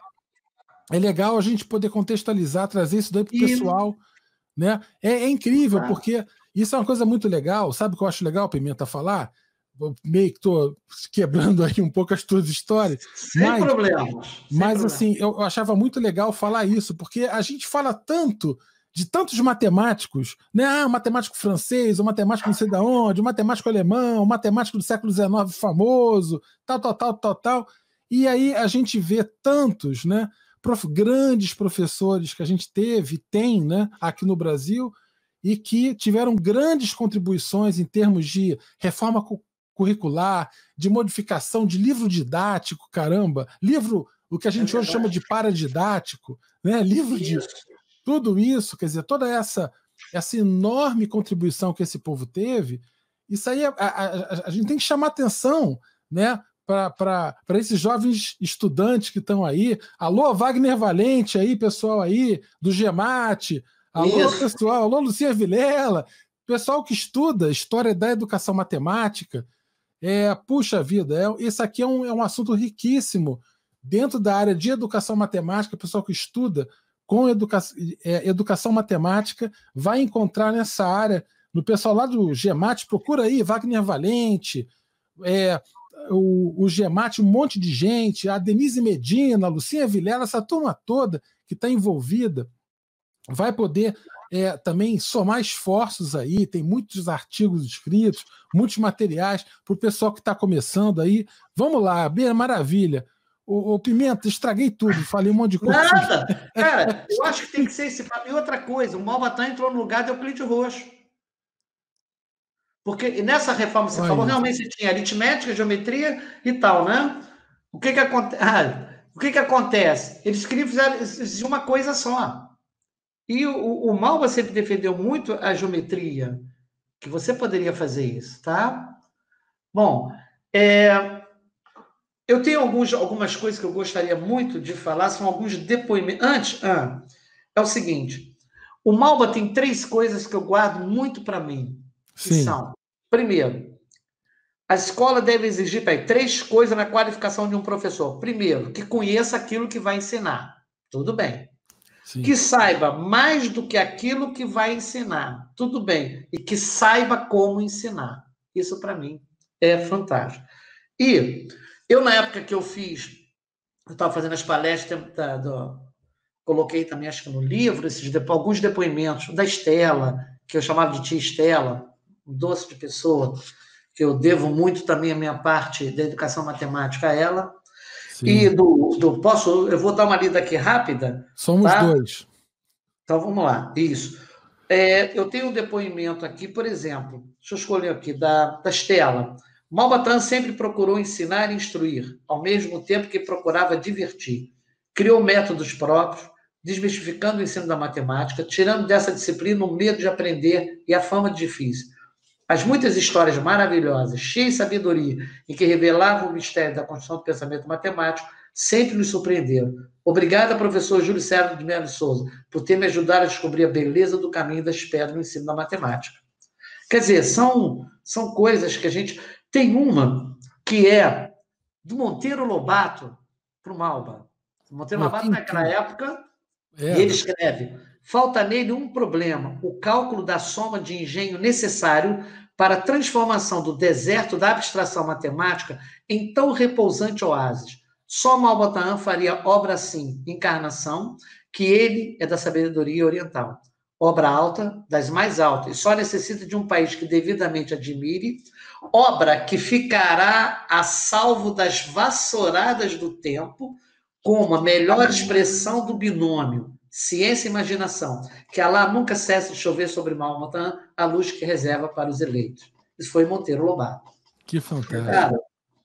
É legal a gente poder contextualizar, trazer isso daí para o pessoal. Né? É, é incrível, ah. porque isso é uma coisa muito legal. Sabe o que eu acho legal, Pimenta, falar? Meio que estou quebrando aí um pouco as tuas histórias. Sem mas, problemas. Sem mas problema. assim, eu, eu achava muito legal falar isso, porque a gente fala tanto de tantos matemáticos, né? Ah, um matemático francês, um matemático não sei de onde, um matemático alemão, um matemático do século dezenove famoso, tal, tal, tal, tal, tal. E aí a gente vê tantos, né? Prof, grandes professores que a gente teve, tem, né? Aqui no Brasil, e que tiveram grandes contribuições em termos de reforma curricular, de modificação de livro didático, caramba, livro, o que a gente é hoje chama de paradidático, né? Livro de tudo isso, quer dizer, toda essa, essa enorme contribuição que esse povo teve, isso aí a, a, a, a gente tem que chamar atenção, né? Para esses jovens estudantes que estão aí. Alô, Wagner Valente aí, pessoal aí, do GEMAT, alô, isso. pessoal, alô, Lucia Vilela, pessoal que estuda História da Educação Matemática. É, puxa vida, é, esse aqui é um, é um assunto riquíssimo dentro da área de educação matemática. O pessoal que estuda com educa é, educação matemática vai encontrar nessa área. No pessoal lá do GEMAT, procura aí, Wagner Valente, é, o, o GEMAT, um monte de gente, a Denise Medina, a Lucinha Vilela, essa turma toda que está envolvida, vai poder é, também somar esforços aí. Tem muitos artigos escritos, muitos materiais para o pessoal que está começando aí. Vamos lá, bem, maravilha. Ô, ô, Pimenta, estraguei tudo, falei um monte de coisa. Nada! Cara, eu acho que tem que ser esse. E outra coisa, o Malbatã entrou no lugar do Euclide Roxo. Porque nessa reforma que você Olha falou, isso. realmente você tinha aritmética, geometria e tal, né? O que que, aconte... ah, o que, que acontece? Eles queriam fazer uma coisa só. E o, o Malba sempre defendeu muito a geometria, que você poderia fazer isso, tá? Bom, é... eu tenho alguns, algumas coisas que eu gostaria muito de falar, são alguns depoimentos. Antes, ah, é o seguinte, o Malba tem três coisas que eu guardo muito para mim. Que Sim. são, primeiro, a escola deve exigir peraí, três coisas na qualificação de um professor. Primeiro, que conheça aquilo que vai ensinar. Tudo bem. Sim. Que saiba mais do que aquilo que vai ensinar. Tudo bem. E que saiba como ensinar. Isso, para mim, é fantástico. E eu, na época que eu fiz, eu estava fazendo as palestras, da, do, coloquei também, acho que no livro, esses depo, alguns depoimentos da Estela, que eu chamava de tia Estela, um doce de pessoa, que eu devo muito também a minha parte da educação matemática a ela. Sim. E do, do... Posso... Eu vou dar uma lida aqui rápida. Somos tá? dois. Então, vamos lá. Isso. É, eu tenho um depoimento aqui, por exemplo, deixa eu escolher aqui, da, da Estela. Malbatã sempre procurou ensinar e instruir, ao mesmo tempo que procurava divertir. Criou métodos próprios, desmistificando o ensino da matemática, tirando dessa disciplina o medo de aprender e a fama de difícil. As muitas histórias maravilhosas, cheias de sabedoria e que revelavam o mistério da construção do pensamento matemático, sempre nos surpreenderam. Obrigada, professor Júlio César de Melo Souza, por ter me ajudado a descobrir a beleza do caminho das pedras no ensino da matemática. Quer dizer, são, são coisas que a gente... Tem uma que é do Monteiro Lobato para o Malba. O Monteiro Lobato, naquela época, é. ele escreve... Falta nele um problema, o cálculo da soma de engenho necessário para a transformação do deserto da abstração matemática em tão repousante oásis. Só Malbatã faria obra assim, Encarnação, que ele é da sabedoria oriental. Obra alta, das mais altas, e só necessita de um país que devidamente admire, obra que ficará a salvo das vassouradas do tempo, como a melhor expressão do binômio, ciência e imaginação, que Alá nunca cessa de chover sobre Malbatã, a luz que reserva para os eleitos. Isso foi Monteiro Lobato. Que fantástico. Cara,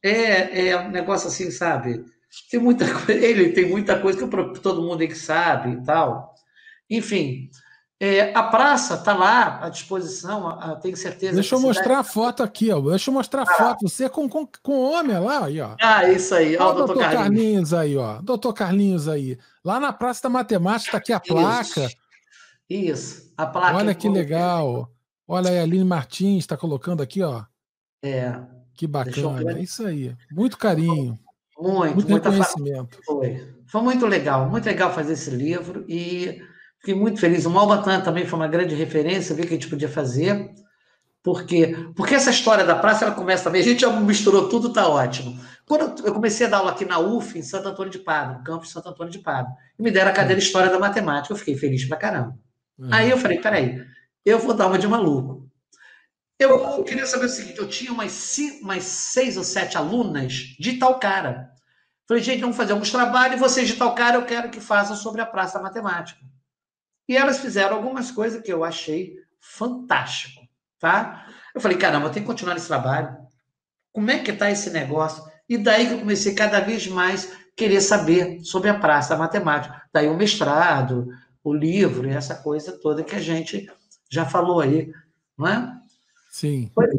é, é um negócio assim, sabe? Tem muita coisa, ele tem muita coisa que todo mundo aí que sabe e tal. Enfim, é, a praça está lá à disposição, a, a, tenho certeza. Deixa eu mostrar a foto aqui, ó. Deixa eu mostrar a ah. foto. Você com, com, com o homem lá, aí, ó. Ah, isso aí. Ó, ó o doutor Carlinhos. Carlinhos aí, ó. doutor Carlinhos aí. Lá na Praça da Matemática está aqui a placa. Isso. Isso. A placa. Olha que legal. Olha aí, a Aline Martins está colocando aqui, ó. É. Que bacana. É isso aí. Muito carinho. Muito, muito reconhecimento. Foi. Foi muito legal. Muito legal fazer esse livro e fiquei muito feliz. O Malbatã também foi uma grande referência, ver o que a gente podia fazer. Por quê? Porque essa história da praça, ela começa também. A gente já misturou tudo, tá ótimo. Quando eu comecei a dar aula aqui na U F, em Santo Antônio de Pádua, no campus de Santo Antônio de Pádua, e me deram a cadeira História da Matemática. Eu fiquei feliz pra caramba. Uhum. Aí eu falei, peraí, eu vou dar uma de maluco. Eu queria saber o seguinte, eu tinha umas, cinco, umas seis ou sete alunas de tal cara. Falei, gente, vamos fazer alguns trabalhos, e vocês de tal cara eu quero que façam sobre a Praça da Matemática. E elas fizeram algumas coisas que eu achei fantástico, tá? Eu falei, caramba, eu tenho que continuar esse trabalho. Como é que tá esse negócio? E daí que eu comecei cada vez mais querer saber sobre a Praça da Matemática. Daí o mestrado, o livro e essa coisa toda que a gente já falou aí, não é? Sim. Foi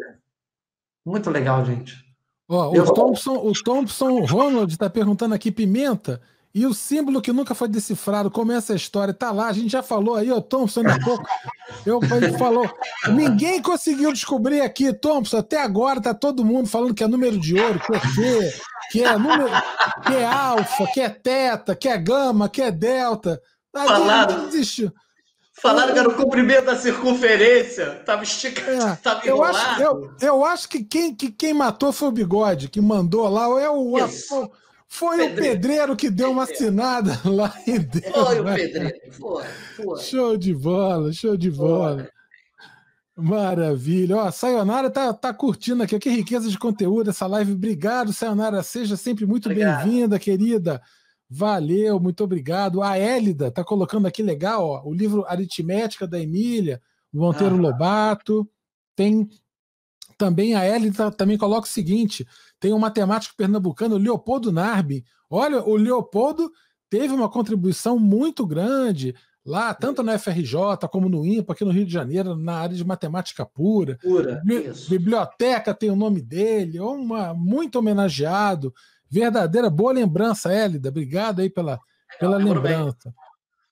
muito legal, gente. Ó, eu... o, Thompson, o Thompson Ronald está perguntando aqui, Pimenta, E o símbolo que nunca foi decifrado, como essa história, tá lá, a gente já falou aí, o Thompson, ainda há pouco, eu, ele falou, ninguém conseguiu descobrir aqui, Thompson, até agora tá todo mundo falando que é número de ouro, que é Q, que é número, que é alfa, que é teta, que é gama, que é delta. Aí a gente desistiu. Falaram que era o comprimento da circunferência, estava esticado, estava é, eu enrolado. acho, eu, eu acho que quem, que quem matou foi o Bigode, que mandou lá, é o, a, foi pedreiro. o pedreiro que deu uma assinada lá e deu. Foi o pedreiro, foi, foi. Show de bola, show de bola. Foi. Maravilha. Ó, Sayonara tá, tá curtindo aqui, que riqueza de conteúdo essa live. Obrigado, Sayonara, seja sempre muito bem-vinda, querida. Valeu, muito obrigado. A Hélida tá colocando aqui legal, ó, o livro Aritmética da Emília, Monteiro ah. Lobato. Tem também a Hélida também coloca o seguinte: tem um matemático pernambucano, Leopoldo Narbi. Olha, o Leopoldo teve uma contribuição muito grande lá, tanto na F R J como no INPA, aqui no Rio de Janeiro, na área de matemática pura. Pura, Bi isso. Biblioteca tem o nome dele, uma, muito homenageado. Verdadeira boa lembrança, Hélida. Obrigado aí pela, pela lembrança. Bem.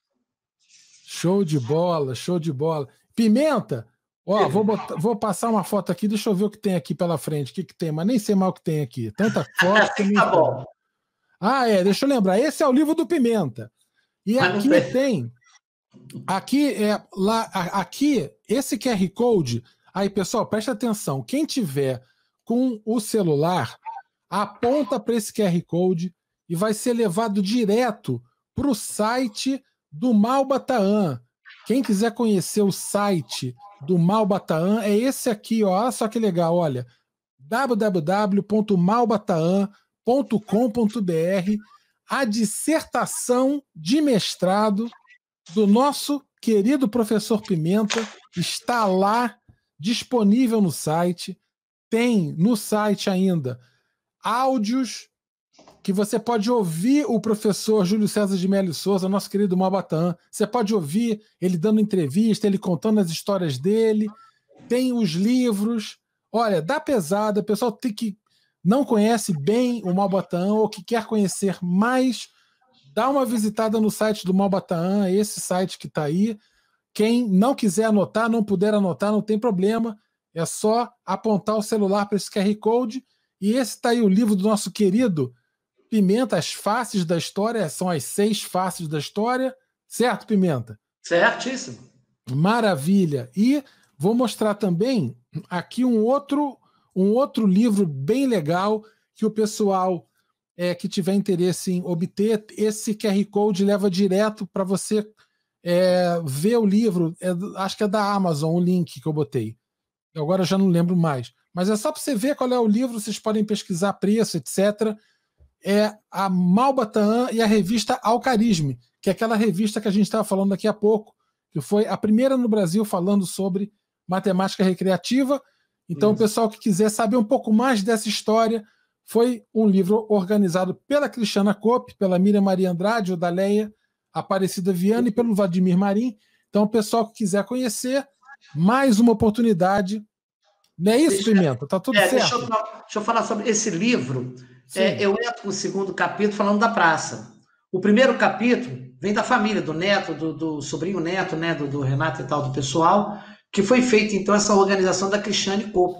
Show de bola, show de bola. Pimenta, ó, vou, botar, vou passar uma foto aqui, deixa eu ver o que tem aqui pela frente. O que, que tem? Mas nem sei mal o que tem aqui. Tanta foto. que tá bom. Ah, é, deixa eu lembrar. Esse é o livro do Pimenta. E Mas aqui tem. Aqui é lá. Aqui, esse Q R Code. Aí, pessoal, preste atenção. Quem tiver com o celular, aponta para esse Q R Code e vai ser levado direto para o site do Malbataan. Quem quiser conhecer o site do Malbataan é esse aqui, ó. Olha só que legal, olha. w w w ponto malbataan ponto com ponto b r. A dissertação de mestrado do nosso querido professor Pimenta está lá, disponível no site. Tem no site ainda áudios que você pode ouvir o professor Júlio César de Mello Souza, nosso querido Malbataan. Você pode ouvir ele dando entrevista, ele contando as histórias dele. Tem os livros. Olha, dá pesada. O pessoal tem que não conhece bem o Malbataan ou que quer conhecer mais, dá uma visitada no site do Malbataan, esse site que está aí. Quem não quiser anotar, não puder anotar, não tem problema. É só apontar o celular para esse Q R Code. E esse está aí o livro do nosso querido Pimenta, As Faces da História. São as seis faces da história. Certo, Pimenta? Certíssimo. Maravilha. E vou mostrar também aqui um outro, um outro livro bem legal que o pessoal é, que tiver interesse em obter, esse Q R Code leva direto para você é, ver o livro. É, acho que é da Amazon o link que eu botei. Agora eu já não lembro mais. Mas é só para você ver qual é o livro, vocês podem pesquisar preço, etcétera. É a Malbataan e a revista Alcarisme, que é aquela revista que a gente estava falando daqui a pouco, que foi a primeira no Brasil falando sobre matemática recreativa. Então, Isso. o pessoal que quiser saber um pouco mais dessa história, foi um livro organizado pela Cristiana Coppe, pela Miriam Maria Andrade, o da Leia Aparecida Viana e pelo Vladimir Marim. Então, o pessoal que quiser conhecer, mais uma oportunidade. Não é isso, deixa, Pimenta? Tá tudo é, certo? Deixa eu, deixa eu falar sobre esse livro. É, eu entro no segundo capítulo falando da praça. O primeiro capítulo vem da família, do neto, do, do sobrinho neto, né, do, do Renato e tal, do pessoal, que foi feita, então, essa organização da Cristiane Coppe,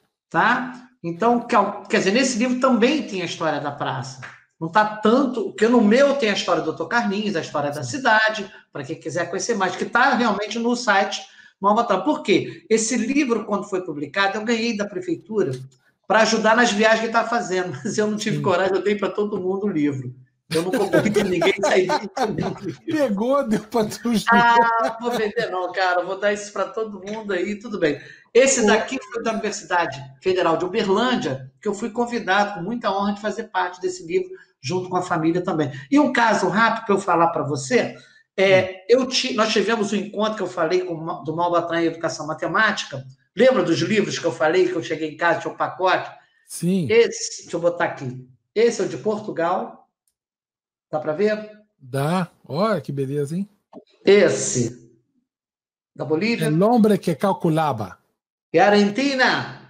tá? Então, quer dizer, nesse livro também tem a história da praça. Não está tanto, porque no meu tem a história do doutor Carlinhos, a história da cidade, para quem quiser conhecer mais, que está realmente no site Malbataan. Por quê? Esse livro, quando foi publicado, eu ganhei da prefeitura para ajudar nas viagens que ele estava fazendo, mas eu não tive Sim. coragem, eu dei para todo mundo o livro. Eu não concorri com ninguém sair de Pegou, deu para tu. Ah, vou vender não, cara. Vou dar isso para todo mundo aí, tudo bem. Esse daqui foi da Universidade Federal de Uberlândia, que eu fui convidado com muita honra de fazer parte desse livro, junto com a família também. E um caso rápido para eu falar para você, é, eu ti, nós tivemos um encontro que eu falei com, do Malbataan em Educação Matemática. Lembra dos livros que eu falei, que eu cheguei em casa, tinha um pacote? Sim. Esse, deixa eu botar aqui. Esse é o de Portugal. Dá para ver? Dá. Olha que beleza, hein? Esse. Da Bolívia. El hombre que calculava. E Argentina.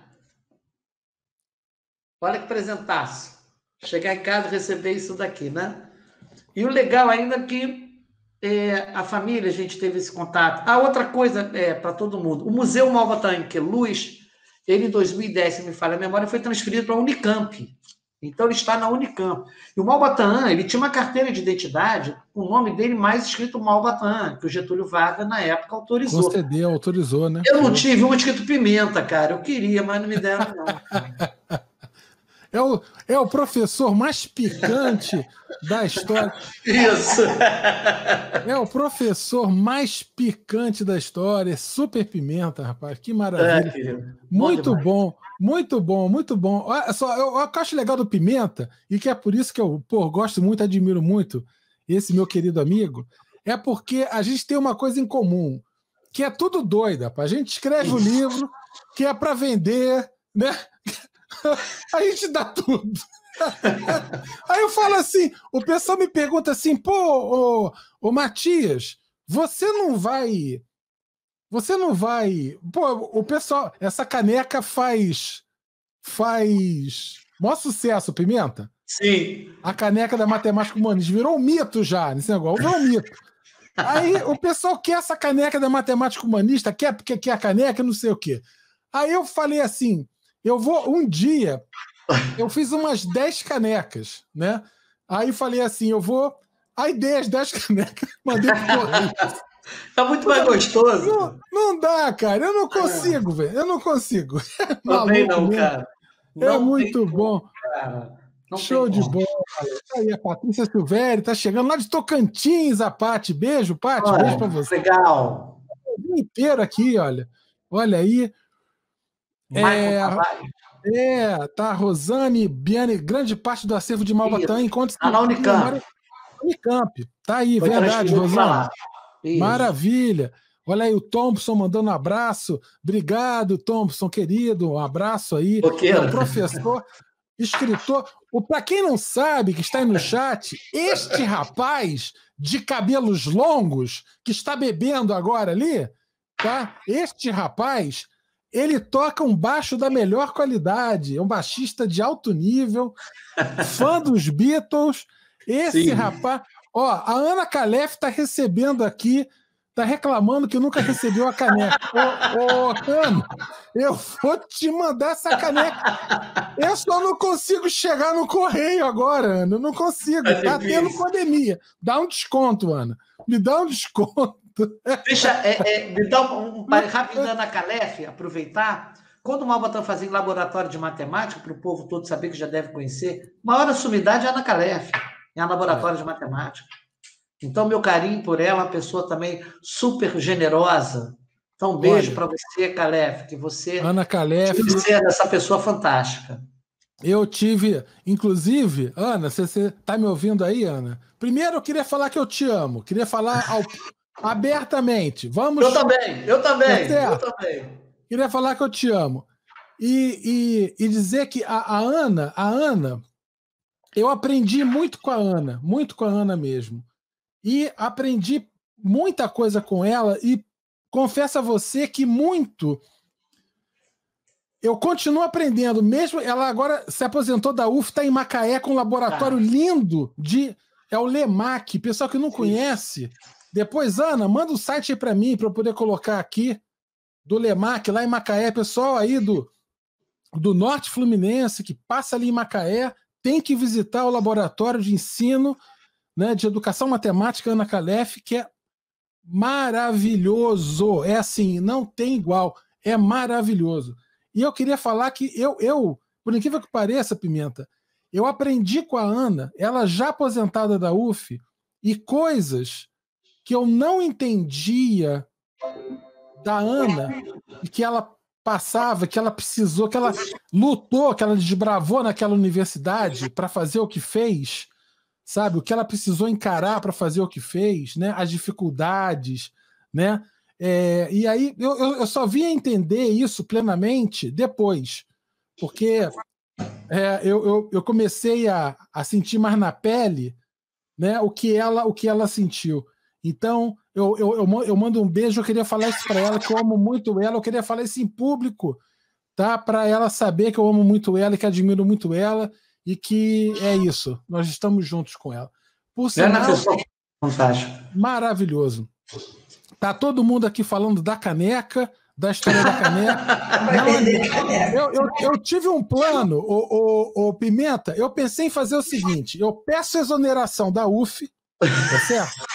Olha que presentaço. Chegar em casa e receber isso daqui, né? E o legal ainda é que é, a família, a gente teve esse contato. A outra coisa é para todo mundo, o Museu Malba Tahan, que é Luz, ele em dois mil e dez, se me falha a memória, foi transferido para a Unicamp. Então ele está na Unicamp. E o Malba Tahan, ele tinha uma carteira de identidade com o nome dele mais escrito Malba Tahan, que o Getúlio Vargas, na época, autorizou. Concedeu, autorizou, né? Eu não tive um escrito Pimenta, cara. Eu queria, mas não me deram, não. É o, é o professor mais picante da história. Isso. É o professor mais picante da história. Super Pimenta, rapaz. Que maravilha. É, muito bom, muito bom, muito bom. Olha só, eu, eu acho legal do Pimenta, e que é por isso que eu pô, gosto muito, admiro muito esse meu querido amigo, é porque a gente tem uma coisa em comum, que é tudo doida. A gente escreve o livro, que é para vender, né? A gente dá tudo. Aí eu falo assim, o pessoal me pergunta assim, pô, ô, ô Matias, você não vai... Você não vai... Pô, o pessoal... Essa caneca faz... Faz... Maior sucesso, Pimenta. Sim. A caneca da Matemática Humanista. Virou um mito já, nesse negócio. Virou um mito. Aí o pessoal quer essa caneca da Matemática Humanista, quer porque quer a caneca, não sei o quê. Aí eu falei assim... Eu vou, um dia, eu fiz umas dez canecas, né? Aí falei assim, eu vou, aí dei as dez canecas, mandei pro correio. Tá muito mais gostoso. Não, não dá, cara, eu não consigo, ah, velho, eu não consigo. É não tem não, mesmo. Cara. Não é muito bom. Cara. Não Show de bola. Aí a Patrícia Silvério tá chegando lá de Tocantins, a Pati. Beijo, Pati, olha, beijo pra você. Legal. O dia inteiro aqui, olha. Olha aí. É, é, tá, Rosane, Biane, grande parte do acervo de Malba Tahan encontra-se na Unicamp. Unicamp. Tá aí, foi verdade, Rosane. Maravilha. Olha aí o Thompson mandando um abraço. Obrigado, Thompson, querido. Um abraço aí. É um professor, escritor. Para quem não sabe, que está aí no chat, este rapaz de cabelos longos, que está bebendo agora ali, tá? Este rapaz... Ele toca um baixo da melhor qualidade, é um baixista de alto nível, fã dos Beatles. Esse Sim. rapaz... Ó, a Ana Calef está recebendo aqui, está reclamando que nunca recebeu a caneca. Ô, ô, Ana, eu vou te mandar essa caneca. Eu só não consigo chegar no correio agora, Ana. Eu não consigo. É tá tendo pandemia. Dá um desconto, Ana. Me dá um desconto. Deixa, é, é, me dá um, um rápido da Ana Calef, aproveitar. Quando o Malba Tahan fazia em laboratório de matemática, para o povo todo saber que já deve conhecer, maior sumidade é a Ana Calef, em laboratório é. de matemática. Então, meu carinho por ela, uma pessoa também super generosa. Então, um beijo para você, Calef, que você Ana Calef, ser essa pessoa fantástica. Eu tive, inclusive, Ana, você está me ouvindo aí, Ana? Primeiro, eu queria falar que eu te amo, queria falar ao abertamente. Vamos. Eu também, eu também, tá eu também. Queria falar que eu te amo. E, e, e dizer que a, a Ana, a Ana, eu aprendi muito com a Ana, muito com a Ana mesmo. E aprendi muita coisa com ela e confesso a você que muito eu continuo aprendendo, mesmo ela agora se aposentou da U F, está em Macaé com um laboratório ah. lindo de é o LEMAC, pessoal que não Sim. conhece. Depois, Ana, manda o site aí para mim, para eu poder colocar aqui, do LEMAC, lá em Macaé. Pessoal aí do, do Norte Fluminense, que passa ali em Macaé, tem que visitar o laboratório de ensino, né, de educação matemática Ana Calef, que é maravilhoso. É assim, não tem igual. É maravilhoso. E eu queria falar que eu, eu, por incrível que pareça, Pimenta, eu aprendi com a Ana, ela já aposentada da U F, e coisas que eu não entendia da Ana, e que ela passava, que ela precisou, que ela lutou, que ela desbravou naquela universidade para fazer o que fez, sabe? O que ela precisou encarar para fazer o que fez, né? As dificuldades, né? É, e aí eu, eu só vim a entender isso plenamente depois, porque é, eu, eu, eu comecei a, a sentir mais na pele, né, o, que ela, o que ela sentiu. Então, eu, eu, eu, eu mando um beijo, eu queria falar isso para ela, que eu amo muito ela, eu queria falar isso em público, tá? Para ela saber que eu amo muito ela, que admiro muito ela, e que é isso, nós estamos juntos com ela. Por sinal, fantástico. Maravilhoso. Tá todo mundo aqui falando da caneca, da história da caneca. Não, eu, eu, eu tive um plano, o, o, o Pimenta, eu pensei em fazer o seguinte, eu peço exoneração da U F, tá certo?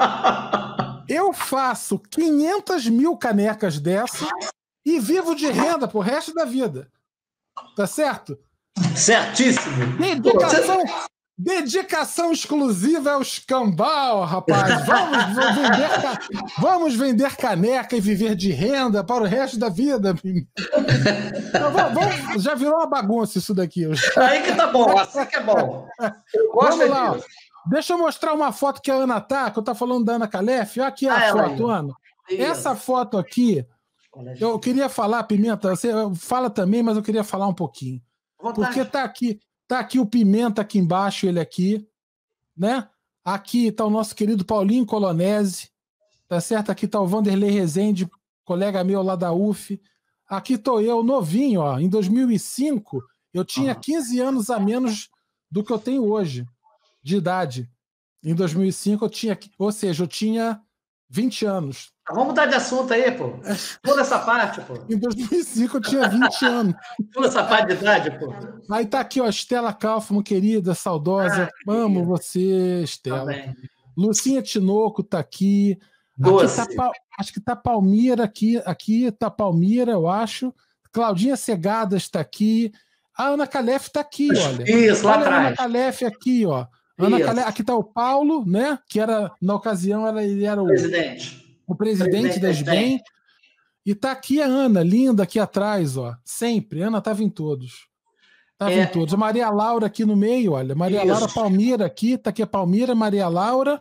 Eu faço quinhentas mil canecas dessa e vivo de renda pro resto da vida. Tá certo? Certíssimo. Dedicação, dedicação exclusiva ao escambau, rapaz. Vamos, vamos, vender, vamos vender caneca e viver de renda para o resto da vida. Então, vamos, vamos, já virou uma bagunça isso daqui. Aí que tá bom, assim que é bom. Eu gosto vamos lá. disso. Deixa eu mostrar uma foto que a Ana tá, que eu tô falando da Ana Calef. Olha aqui a ah, foto, Ana. Isso. Essa foto aqui, eu queria falar, Pimenta, você fala também, mas eu queria falar um pouquinho. Vontade. Porque tá aqui, tá aqui o Pimenta aqui embaixo, ele aqui, né? Aqui tá o nosso querido Paulinho Colonese, tá certo? Aqui tá o Vanderlei Rezende, colega meu lá da U F. Aqui tô eu, novinho, ó. Em dois mil e cinco, eu tinha quinze anos a menos do que eu tenho hoje, de idade. Em dois mil e cinco eu tinha, ou seja, eu tinha vinte anos. Vamos mudar de assunto aí, pô. Pula essa parte, pô. Em dois mil e cinco eu tinha vinte anos. Pula essa parte de idade, pô. Aí tá aqui, ó, Estela Kaufmann, querida, saudosa. Ah, amo você, Estela. Tá, Lucinha Tinoco tá aqui. Doce. Aqui tá, acho que tá Palmira aqui. Aqui tá Palmira, eu acho. Claudinha Segadas tá aqui. A Ana Calef tá aqui, olha. Isso, lá olha atrás. A Ana Calef aqui, ó. Ana Calef, aqui tá o Paulo, né? Que era, na ocasião, era, ele era o presidente. O presidente, presidente da SBEM. E tá aqui a Ana, linda, aqui atrás, ó. Sempre. Ana tava em todos. Tava é. em todos. A Maria Laura aqui no meio, olha. Maria Isso. Laura Palmira aqui. Tá aqui a Palmira, Maria Laura.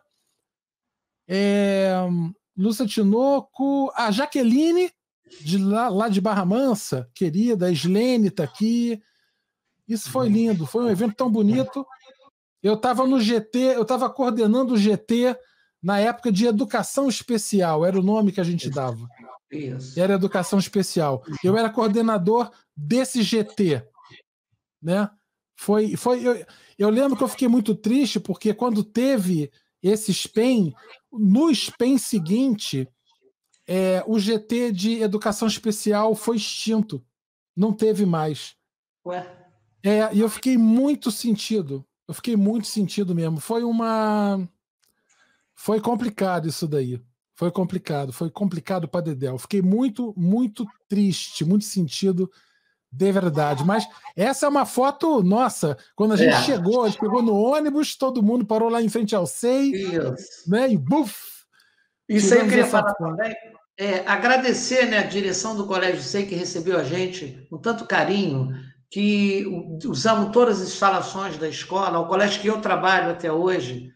É... Lúcia Tinoco. A Jaqueline, de lá, lá de Barra Mansa, querida. A Islene tá aqui. Isso foi lindo. Foi um evento tão bonito. Eu tava no G T, eu tava coordenando o G T na época de educação especial, era o nome que a gente dava. Isso. Era educação especial. Eu era coordenador desse G T, né? Foi, foi, eu, eu lembro que eu fiquei muito triste porque quando teve esse SPEM, no SPEM seguinte, é, o G T de educação especial foi extinto. Não teve mais. Ué? É, e eu fiquei muito sentido. Eu fiquei muito sentido mesmo. Foi uma... Foi complicado isso daí. Foi complicado. Foi complicado para Dedéu. Fiquei muito, muito triste, muito sentido de verdade. Mas essa é uma foto, nossa, quando a gente é. chegou, a gente pegou no ônibus, todo mundo parou lá em frente ao S E I, isso. né? E buf! Isso aí eu queria falar também. É, agradecer, né, a direção do Colégio S E I que recebeu a gente com tanto carinho, que usamos todas as instalações da escola, o colégio que eu trabalho até hoje.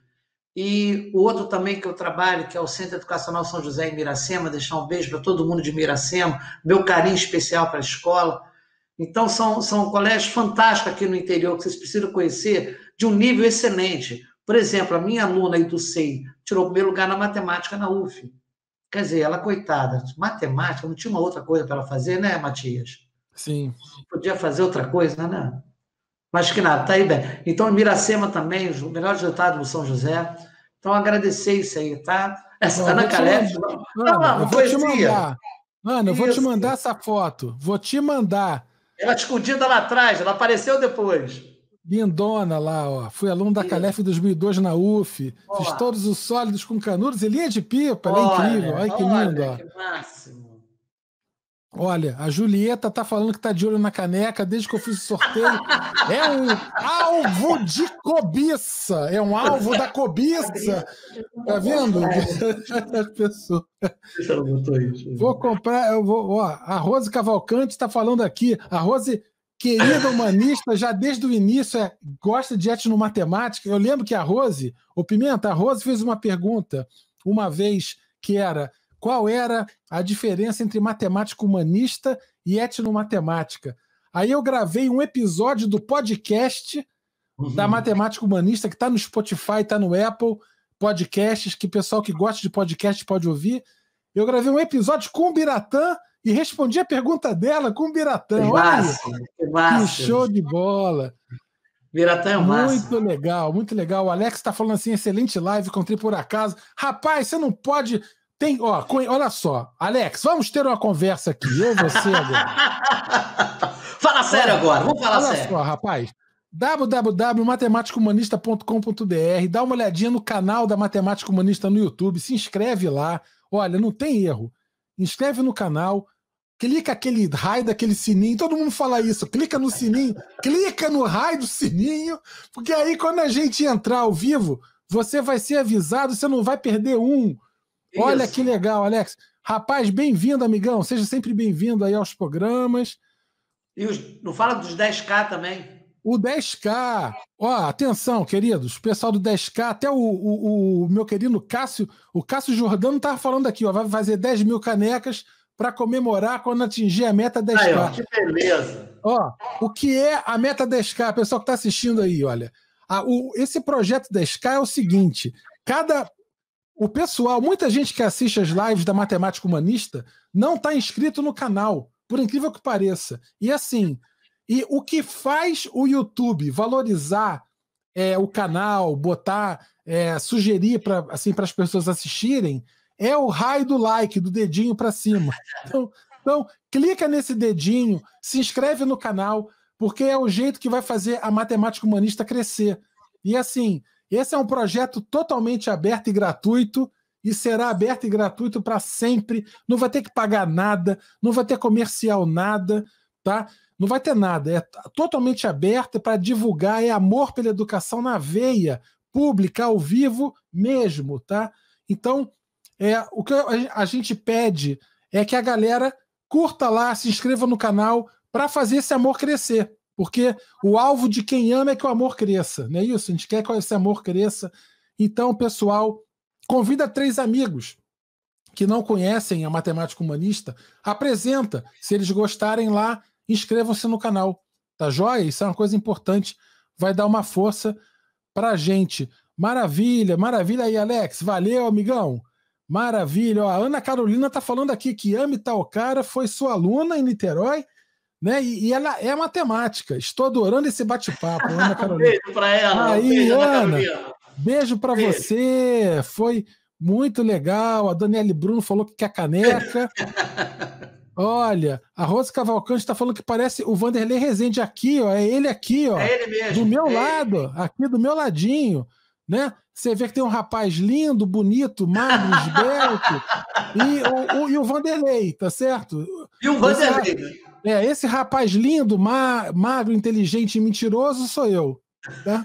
E o outro também que eu trabalho, que é o Centro Educacional São José em Miracema, deixar um beijo para todo mundo de Miracema, meu carinho especial para a escola. Então, são, são colégios fantásticos aqui no interior, que vocês precisam conhecer, de um nível excelente. Por exemplo, a minha aluna aí do S E I tirou o primeiro lugar na matemática na U F. Quer dizer, ela, coitada, matemática, não tinha uma outra coisa para ela fazer, né, Matias? Sim. Podia fazer outra coisa, né? Mas que nada, tá aí bem. Então, em Miracema também, os melhores resultados do São José. Então, agradecer isso aí, tá? Essa Ana Calef. Ana, eu vou te mandar. Ana, eu vou te mandar essa foto. Vou te mandar. Ela escondida lá atrás, ela apareceu depois. Lindona lá, ó. Fui aluno da Calef em dois mil e dois na U F. Ó. Fiz todos os sólidos com canudos e linha de pipa. Ela é incrível. Olha que lindo, ó. Que máximo. Olha, a Julieta tá falando que tá de olho na caneca desde que eu fiz o sorteio. É um alvo de cobiça. É um alvo da cobiça. Tá vendo? As pessoas. Vou comprar. Eu vou, ó, a Rose Cavalcante tá falando aqui. A Rose, querida humanista, já desde o início é, gosta de etnomatemática. Eu lembro que a Rose, o Pimenta, a Rose fez uma pergunta uma vez que era: qual era a diferença entre matemática humanista e etnomatemática? Aí eu gravei um episódio do podcast uhum. da matemática humanista, que está no Spotify, está no Apple Podcasts, que o pessoal que gosta de podcast pode ouvir. Eu gravei um episódio com o Biratã e respondi a pergunta dela com o Biratã. Que Olha massa, aí, que massa. Que show de bola. Biratã é o máximo. Muito legal, muito legal. O Alex está falando assim, excelente live, encontrei por acaso. Rapaz, você não pode... Tem, ó, olha só, Alex, vamos ter uma conversa aqui, eu e você agora. Fala sério olha, agora, vamos falar olha sério. Olha só, rapaz, w w w ponto matemática humanista ponto com ponto b r, dá uma olhadinha no canal da Matemática Humanista no YouTube, se inscreve lá. Olha, não tem erro. Inscreve no canal, clica aquele raio daquele sininho, todo mundo fala isso, clica no sininho, clica no raio do sininho, porque aí quando a gente entrar ao vivo, você vai ser avisado, você não vai perder um. Isso. Olha que legal, Alex. Rapaz, bem-vindo, amigão, seja sempre bem-vindo aí aos programas. E os, não fala dos dez K também? O dez K, ó, atenção, queridos, o pessoal do dez K, até o, o, o meu querido Cássio, o Cássio Jordano estava falando aqui, ó, vai fazer dez mil canecas para comemorar quando atingir a meta dez K. Aí, ó, que beleza! Ó, o que é a meta dez K, pessoal que está assistindo aí, olha, a, o, esse projeto dez K é o seguinte, cada... O pessoal, muita gente que assiste as lives da Matemática Humanista não está inscrito no canal, por incrível que pareça. E assim, e o que faz o YouTube valorizar é, o canal, botar, é, sugerir para assim, as pessoas assistirem, é o raio do like, do dedinho para cima. Então, então, clica nesse dedinho, se inscreve no canal, porque é o jeito que vai fazer a Matemática Humanista crescer. E assim... Esse é um projeto totalmente aberto e gratuito e será aberto e gratuito para sempre. Não vai ter que pagar nada, não vai ter comercial nada, tá? Não vai ter nada. É totalmente aberto para divulgar, é amor pela educação na veia, pública, ao vivo mesmo, tá? Então, é, o que a gente pede é que a galera curta lá, se inscreva no canal para fazer esse amor crescer. Porque o alvo de quem ama é que o amor cresça, não é isso? A gente quer que esse amor cresça. Então, pessoal, convida três amigos que não conhecem a Matemática Humanista, apresenta. Se eles gostarem lá, inscrevam-se no canal. Tá joia? Isso é uma coisa importante. Vai dar uma força pra gente. Maravilha, maravilha aí, Alex. Valeu, amigão. Maravilha. Ó, a Ana Carolina tá falando aqui que Yami Talcara foi sua aluna em Niterói. Né? E, e ela é matemática. Estou adorando esse bate-papo, Ana Carolina. Um beijo para ela. Aí, um beijo, Ana, beijo para você. Foi muito legal. A Daniele Bruno falou que quer caneca. Olha, a Rosa Cavalcante está falando que parece o Vanderlei Rezende aqui, ó. É ele aqui, ó. É ele mesmo. Do meu é lado, ele. aqui do meu ladinho. Né? Você vê que tem um rapaz lindo, bonito, magro, esbelto. E o, o, e o Vanderlei, tá certo? E o Vanderlei, né? É, esse rapaz lindo, ma magro, inteligente e mentiroso sou eu. Tá?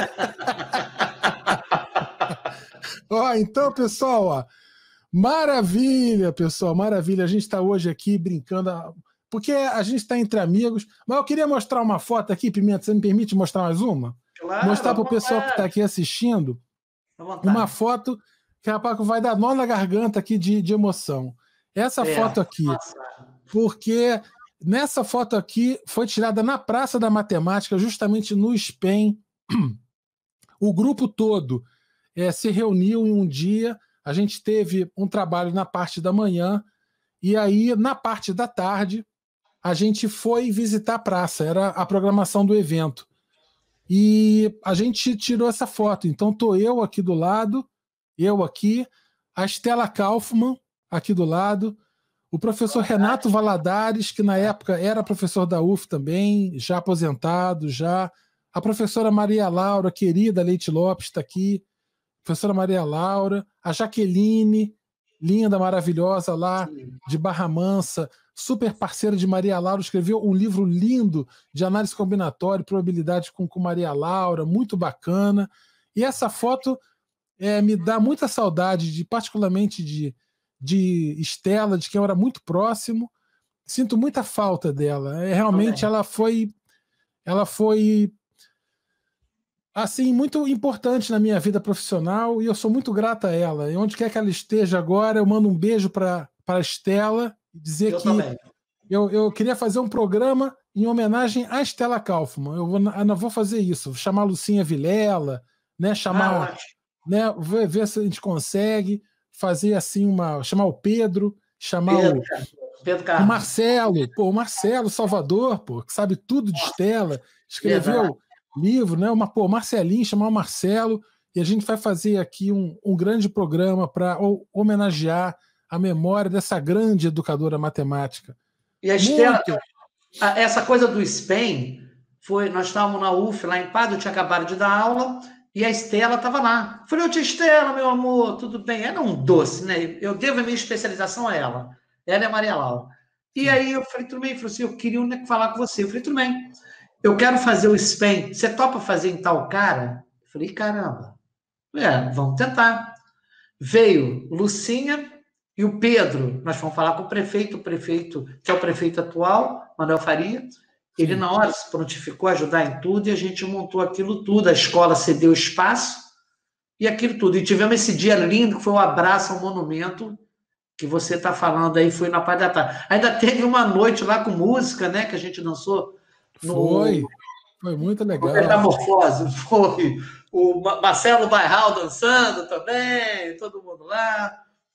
Ó, então, pessoal, ó, maravilha, pessoal, maravilha. A gente está hoje aqui brincando, porque a gente está entre amigos. Mas eu queria mostrar uma foto aqui, Pimenta, você me permite mostrar mais uma? Claro, mostrar para o pessoal que está aqui assistindo uma foto que, rapaz, vai dar nó na garganta aqui de, de emoção. Essa é, foto aqui, nossa. Porque... Nessa foto aqui foi tirada na Praça da Matemática, justamente no S P E M. O grupo todo é, se reuniu em um dia, a gente teve um trabalho na parte da manhã, e aí, na parte da tarde, a gente foi visitar a praça, era a programação do evento. E a gente tirou essa foto. Então, estou eu aqui do lado, eu aqui, a Estela Kaufmann aqui do lado, o professor Renato Valadares, que na época era professor da U F também, já aposentado, já. A professora Maria Laura, querida Leite Lopes, está aqui. Professora Maria Laura. A Jaqueline, linda, maravilhosa lá, de Barra Mansa, super parceira de Maria Laura, escreveu um livro lindo de análise combinatória, probabilidade com, com Maria Laura, muito bacana. E essa foto é, me dá muita saudade, de, particularmente de... de Estela, de quem eu era muito próximo. Sinto muita falta dela. É, realmente ela foi ela foi assim, muito importante na minha vida profissional e eu sou muito grata a ela. E onde quer que ela esteja agora, eu mando um beijo para a Estela e dizer eu que eu, eu queria fazer um programa em homenagem à Estela Kaufmann. Eu, vou, eu não vou fazer isso, vou chamar a Lucinha Vilela, né, chamar, ah, né, ver, ver se a gente consegue fazer assim uma... chamar o Pedro, chamar Pedro, o, Pedro o Marcelo, pô, o Marcelo Salvador, pô, que sabe tudo de Estela, escreveu, livro, né? Uma, pô, Marcelinho, chamar o Marcelo, e a gente vai fazer aqui um, um grande programa para homenagear a memória dessa grande educadora matemática. E a Estela, Muito. essa coisa do S P E M, foi, nós estávamos na U F, lá em Padre, eu tinha acabado de dar aula, e a Estela estava lá. Eu falei, ô tia Estela, meu amor, tudo bem? Era um doce, né? Eu devo a minha especialização a ela. Ela é a Maria Laura. E aí eu falei, tudo bem? Ele falou assim, eu queria falar com você. Eu falei, tudo bem. Eu quero fazer o S P E M. Você topa fazer em tal cara? Eu falei, caramba. É, vamos tentar. Veio Lucinha e o Pedro. Nós fomos falar com o prefeito, o prefeito, que é o prefeito atual, Manuel Faria. Ele, na hora, se prontificou a ajudar em tudo e a gente montou aquilo tudo. A escola cedeu espaço e aquilo tudo. E tivemos esse dia lindo, que foi um abraço ao monumento, que você está falando aí, foi na parte da tarde. Ainda teve uma noite lá com música, né, que a gente dançou. No... Foi, foi muito legal. Metamorfose, foi. O Marcelo Bairral dançando também, todo mundo lá.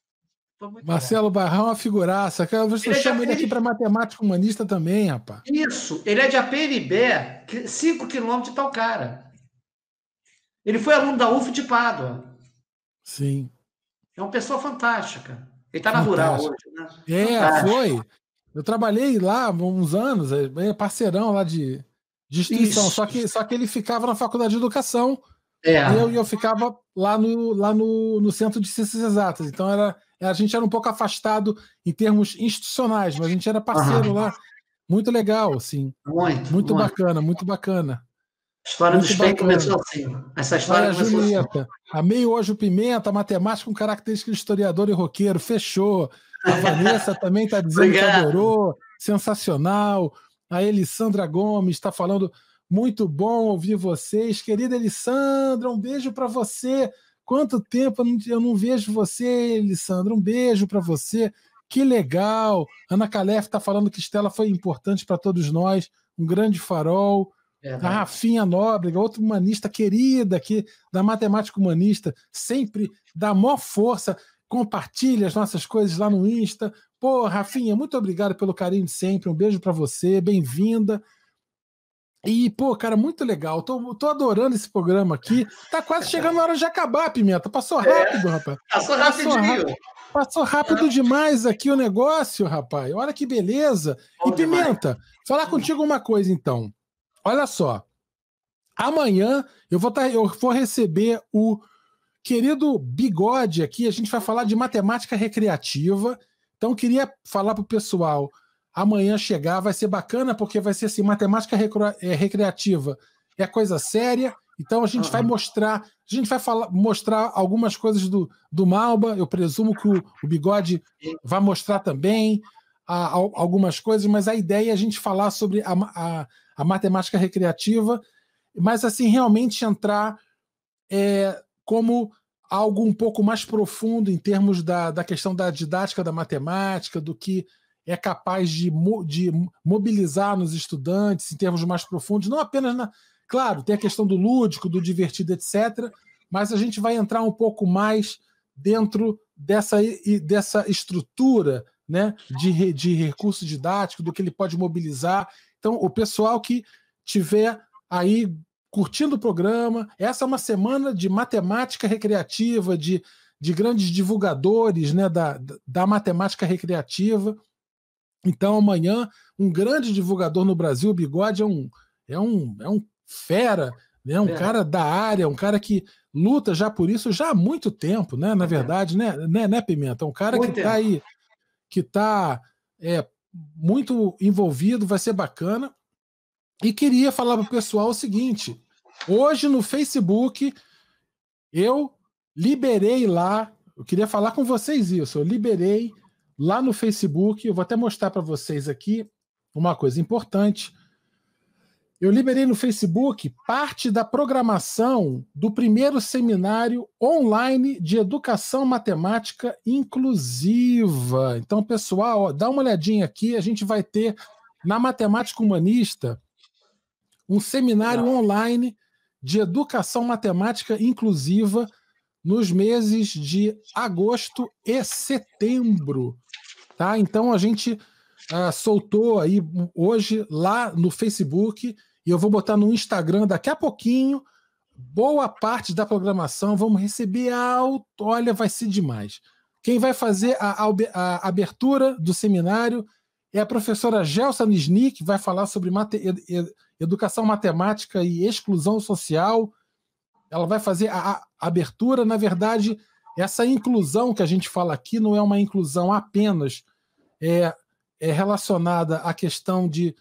Marcelo Bairral é uma figuraça. Você chama ele aqui para matemática humanista também, rapaz. Isso, ele é de Aperibé, cinco quilômetros de Talcara. Ele foi aluno da U F de Pádua. Sim. É uma pessoa fantástica. Ele está na Rural hoje, né? É, fantástico. Foi. Eu trabalhei lá há uns anos, é parceirão lá de, de instituição, só que, só que ele ficava na faculdade de educação é. e eu, eu ficava lá, no, lá no, no Centro de Ciências Exatas. Então era, a gente era um pouco afastado em termos institucionais, mas a gente era parceiro uhum. lá. Muito legal, assim. Muito, muito, muito. bacana, muito bacana. A história muito do S P E M começou assim. Essa história Olha, começou Julieta, assim. Amei hoje o Pimenta, matemática com característica de historiador e roqueiro. Fechou. A Vanessa também está dizendo Obrigado. Que adorou. Sensacional. A Elissandra Gomes está falando muito bom ouvir vocês. Querida Elissandra, um beijo para você. Quanto tempo eu não vejo você, Elissandra? Um beijo para você. Que legal. Ana Calef está falando que Estela foi importante para todos nós. Um grande farol. É, a Rafinha Nóbrega, outra humanista querida aqui da matemática humanista, sempre dá maior força, compartilha as nossas coisas lá no Insta. Pô, Rafinha, muito obrigado pelo carinho de sempre, um beijo para você, bem-vinda. E, pô, cara, muito legal, tô, tô adorando esse programa aqui, tá quase chegando a hora de acabar, Pimenta, passou rápido, é, rapaz. Passou rapidinho. Passou rápido, passou rápido demais aqui o negócio, rapaz, olha que beleza. Bom e, Pimenta, demais. Falar contigo uma coisa, então. Olha só, amanhã eu vou, tá, eu vou receber o querido Bigode aqui, a gente vai falar de matemática recreativa, então queria falar para o pessoal, amanhã chegar, vai ser bacana, porque vai ser assim, matemática recreativa é coisa séria, então a gente uhum. vai mostrar, a gente vai falar, mostrar algumas coisas do, do Malba, eu presumo que o, o Bigode vai mostrar também a, a, algumas coisas, mas a ideia é a gente falar sobre a, a a matemática recreativa, mas assim, realmente entrar é, como algo um pouco mais profundo em termos da, da questão da didática da matemática, do que é capaz de, de mobilizar nos estudantes em termos mais profundos, não apenas na... Claro, tem a questão do lúdico, do divertido, etcétera, mas a gente vai entrar um pouco mais dentro dessa, dessa estrutura, né, de, de recurso didático, do que ele pode mobilizar. Então, o pessoal que tiver aí curtindo o programa, essa é uma semana de matemática recreativa, de, de grandes divulgadores, né, da, da matemática recreativa. Então, amanhã, um grande divulgador no Brasil, o Bigode, é um, é um, é um fera, né, um é. cara da área, um cara que luta já por isso já há muito tempo, né, na é. verdade, né, né, né, Pimenta? Um cara muito que está aí, que está... É, muito envolvido, vai ser bacana. E queria falar para o pessoal o seguinte, hoje no Facebook eu liberei lá, eu queria falar com vocês isso, eu liberei lá no Facebook, eu vou até mostrar para vocês aqui uma coisa importante. Eu liberei no Facebook parte da programação do primeiro seminário online de educação matemática inclusiva. Então, pessoal, ó, dá uma olhadinha aqui, a gente vai ter na Matemática Humanista um seminário Não. online de educação matemática inclusiva nos meses de agosto e setembro. Tá? Então, a gente uh, soltou aí hoje lá no Facebook. e eu vou botar no Instagram daqui a pouquinho. Boa parte da programação, vamos receber alto, olha, vai ser demais. Quem vai fazer a, a, a abertura do seminário é a professora Gelsa Nisnik, que vai falar sobre mate, ed, educação matemática e exclusão social. Ela vai fazer a, a abertura. Na verdade, essa inclusão que a gente fala aqui não é uma inclusão apenas é, é relacionada à questão de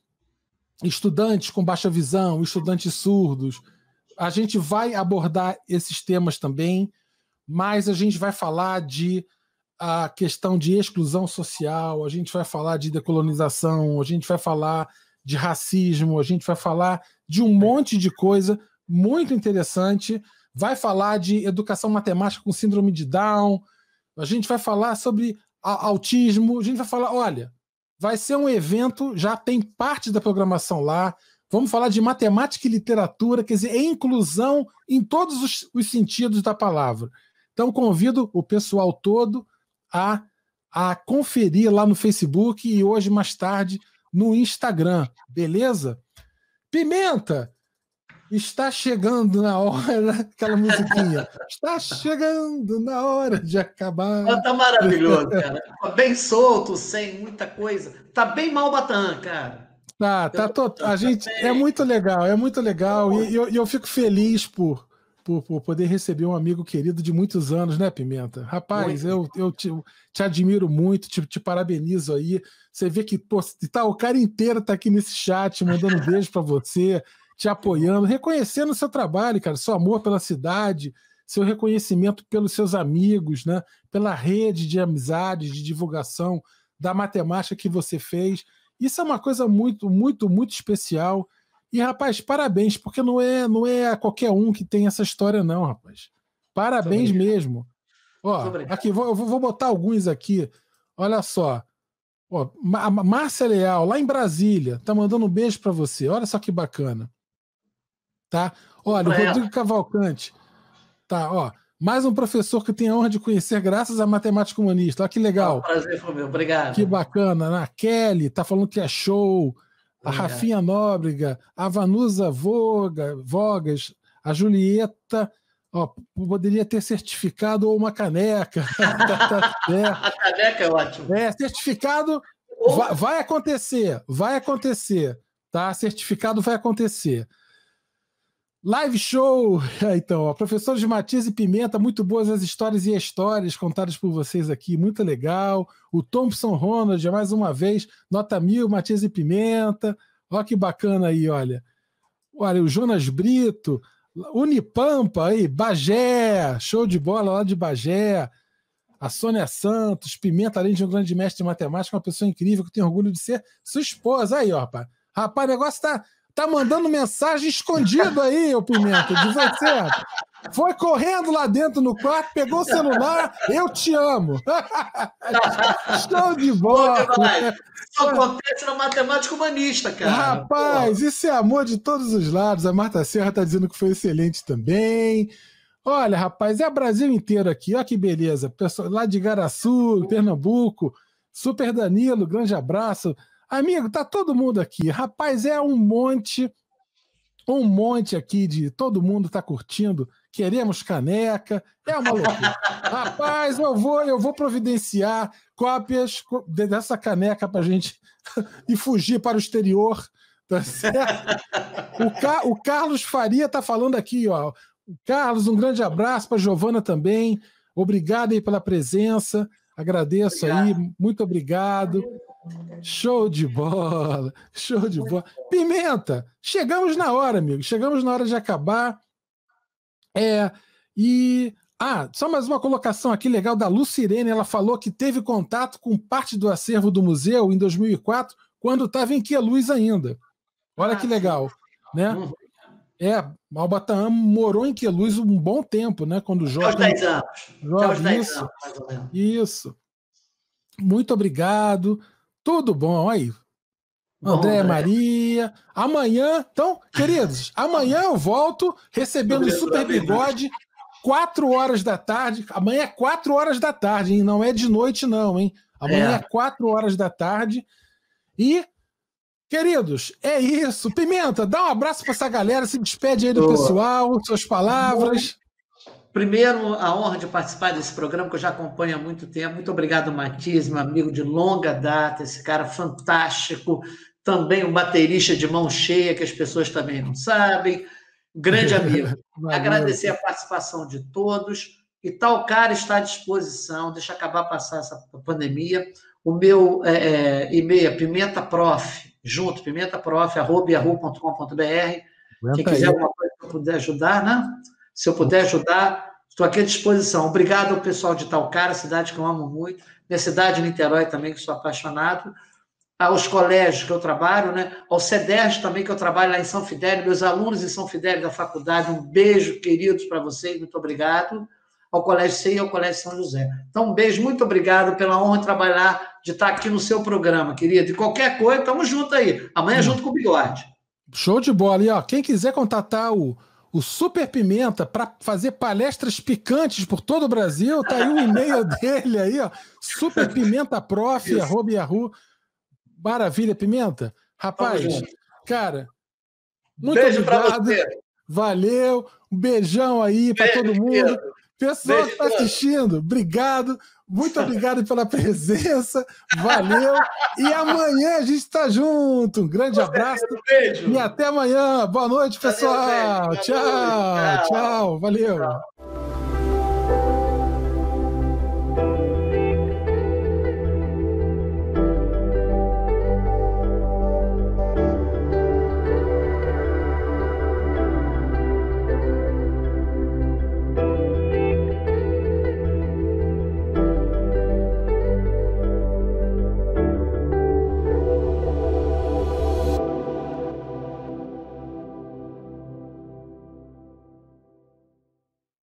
estudantes com baixa visão, estudantes surdos. A gente vai abordar esses temas também, mas a gente vai falar de a questão de exclusão social, a gente vai falar de decolonização, a gente vai falar de racismo, a gente vai falar de um monte de coisa muito interessante, vai falar de educação matemática com síndrome de Down, a gente vai falar sobre autismo, a gente vai falar, olha, vai ser um evento, já tem parte da programação lá, vamos falar de matemática e literatura, quer dizer, é inclusão em todos os, os sentidos da palavra. Então, convido o pessoal todo a, a conferir lá no Facebook e hoje, mais tarde, no Instagram, beleza? Pimenta, está chegando na hora, aquela musiquinha, está chegando na hora de acabar. Tá maravilhoso, cara. Tá bem solto, sem muita coisa. Tá bem Malbatã, cara. Tá, tá, tô, a gente, é muito legal, é muito legal, e eu, eu fico feliz por, por, por poder receber um amigo querido de muitos anos, né, Pimenta? Rapaz, eu, eu te, te admiro muito, te, te parabenizo aí, você vê que pô, tá, o cara inteiro tá aqui nesse chat, mandando um beijo para você, te apoiando, reconhecendo o seu trabalho, cara, seu amor pela cidade, seu reconhecimento pelos seus amigos, né, pela rede de amizades, de divulgação da matemática que você fez. Isso é uma coisa muito, muito, muito especial. E, rapaz, parabéns, porque não é, não é qualquer um que tem essa história, não, rapaz. Parabéns mesmo. Ó, aqui, vou, vou botar alguns aqui. Olha só. Ó, a Márcia Leal, lá em Brasília, tá mandando um beijo para você. Olha só que bacana. Tá? Olha, o Rodrigo Cavalcante. Tá, ó. Mais um professor que tem a honra de conhecer graças à matemática humanista. Olha que legal. Ah, prazer foi meu, obrigado. Que bacana. A Kelly tá falando que é show. A obrigado. Rafinha Nóbrega, a Vanusa Voga, Vogas, a Julieta, ó, poderia ter certificado ou uma caneca. é. A caneca é ótimo. É, certificado vai, vai acontecer, vai acontecer, tá? Certificado vai acontecer. Live show! Então, ó, professores Matias e Pimenta, muito boas as histórias e histórias contadas por vocês aqui, muito legal. O Thompson Ronald, mais uma vez, nota mil, Matias e Pimenta. Olha que bacana aí, olha. Olha, o Jonas Brito, Unipampa aí, Bagé, show de bola lá de Bagé. A Sônia Santos, Pimenta, além de um grande mestre de matemática, uma pessoa incrível que tem orgulho de ser sua esposa. Aí, ó, rapaz. Rapaz, o negócio tá... Tá mandando mensagem escondido aí, ô Pimenta, de você. Foi correndo lá dentro no quarto, pegou o celular, eu te amo. Show de bola. Isso acontece na matemática humanista, cara. Rapaz, Pô. Isso é amor de todos os lados. A Marta Serra tá dizendo que foi excelente também. Olha, rapaz, é o Brasil inteiro aqui. Olha que beleza. Pessoal lá de Igaraçu, Pernambuco. Super Danilo, grande abraço. Amigo, tá todo mundo aqui. Rapaz, é um monte, um monte aqui de todo mundo tá curtindo. Queremos caneca. É uma loucura. Rapaz, eu vou, eu vou providenciar cópias dessa caneca pra gente e fugir para o exterior. Tá certo? O, Ca... o Carlos Faria tá falando aqui, ó. O Carlos, um grande abraço para Giovana também. Obrigado aí pela presença. Agradeço obrigado. Aí. Muito obrigado. Show de bola, show de bola. Pimenta, chegamos na hora, amigo. Chegamos na hora de acabar. É, e... Ah, só mais uma colocação aqui legal da Lucirene. Ela falou que teve contato com parte do acervo do museu em dois mil e quatro, quando estava em Queluz ainda. Olha ah, que legal, sim. Né? Uhum. É, Malbatã morou em Queluz um bom tempo, né? Quando Jorge... Aos dez anos. Aos dez anos, mais ou menos. Isso. Muito obrigado. Tudo bom, aí. André Maria. Amanhã, então, queridos, amanhã eu volto recebendo o Super Bigode, quatro horas da tarde. Amanhã é quatro horas da tarde, hein? Não é de noite, não, hein? Amanhã é, é quatro horas da tarde. E, Queridos, é isso. Pimenta, dá um abraço para essa galera, se despede aí do pessoal, suas palavras. Primeiro, a honra de participar desse programa que eu já acompanho há muito tempo. Muito obrigado, Matias, meu amigo de longa data, esse cara fantástico, também um baterista de mão cheia, que as pessoas também não sabem. Grande amigo. Agradecer a participação de todos. E tal cara está à disposição, deixa acabar passar essa pandemia. O meu é, é, e-mail é pimentaprof, junto, pimentaprof, arroba yahoo ponto com ponto br. Quem quiser alguma coisa que eu puder ajudar, né? Se eu puder ajudar, estou aqui à disposição. Obrigado ao pessoal de Talcara, cidade que eu amo muito. Minha cidade, Niterói, também, que sou apaixonado. Aos colégios que eu trabalho, né? Ao CEDERJ também, que eu trabalho lá em São Fidélis, meus alunos em São Fidélis da faculdade, um beijo, queridos, para vocês, muito obrigado. Ao Colégio C I e ao Colégio São José. Então, um beijo, muito obrigado pela honra de trabalhar, de estar aqui no seu programa, querido. E qualquer coisa, estamos juntos aí. Amanhã, junto com o Bigode. Show de bola. E, ó, quem quiser contatar o, o Super Pimenta para fazer palestras picantes por todo o Brasil, tá aí o e-mail dele aí, ó, superpimentaprof, arroba yahoo. Maravilha, Pimenta. Rapaz, cara, muito beijo obrigado. Você. Valeu. Um beijão aí para todo mundo. Querido. Pessoal que está assistindo, obrigado. Muito obrigado pela presença. Valeu. E amanhã a gente está junto. Um grande abraço. Beijo. E até amanhã. Boa noite, pessoal. Valeu, tchau, tchau. Valeu. Tchau.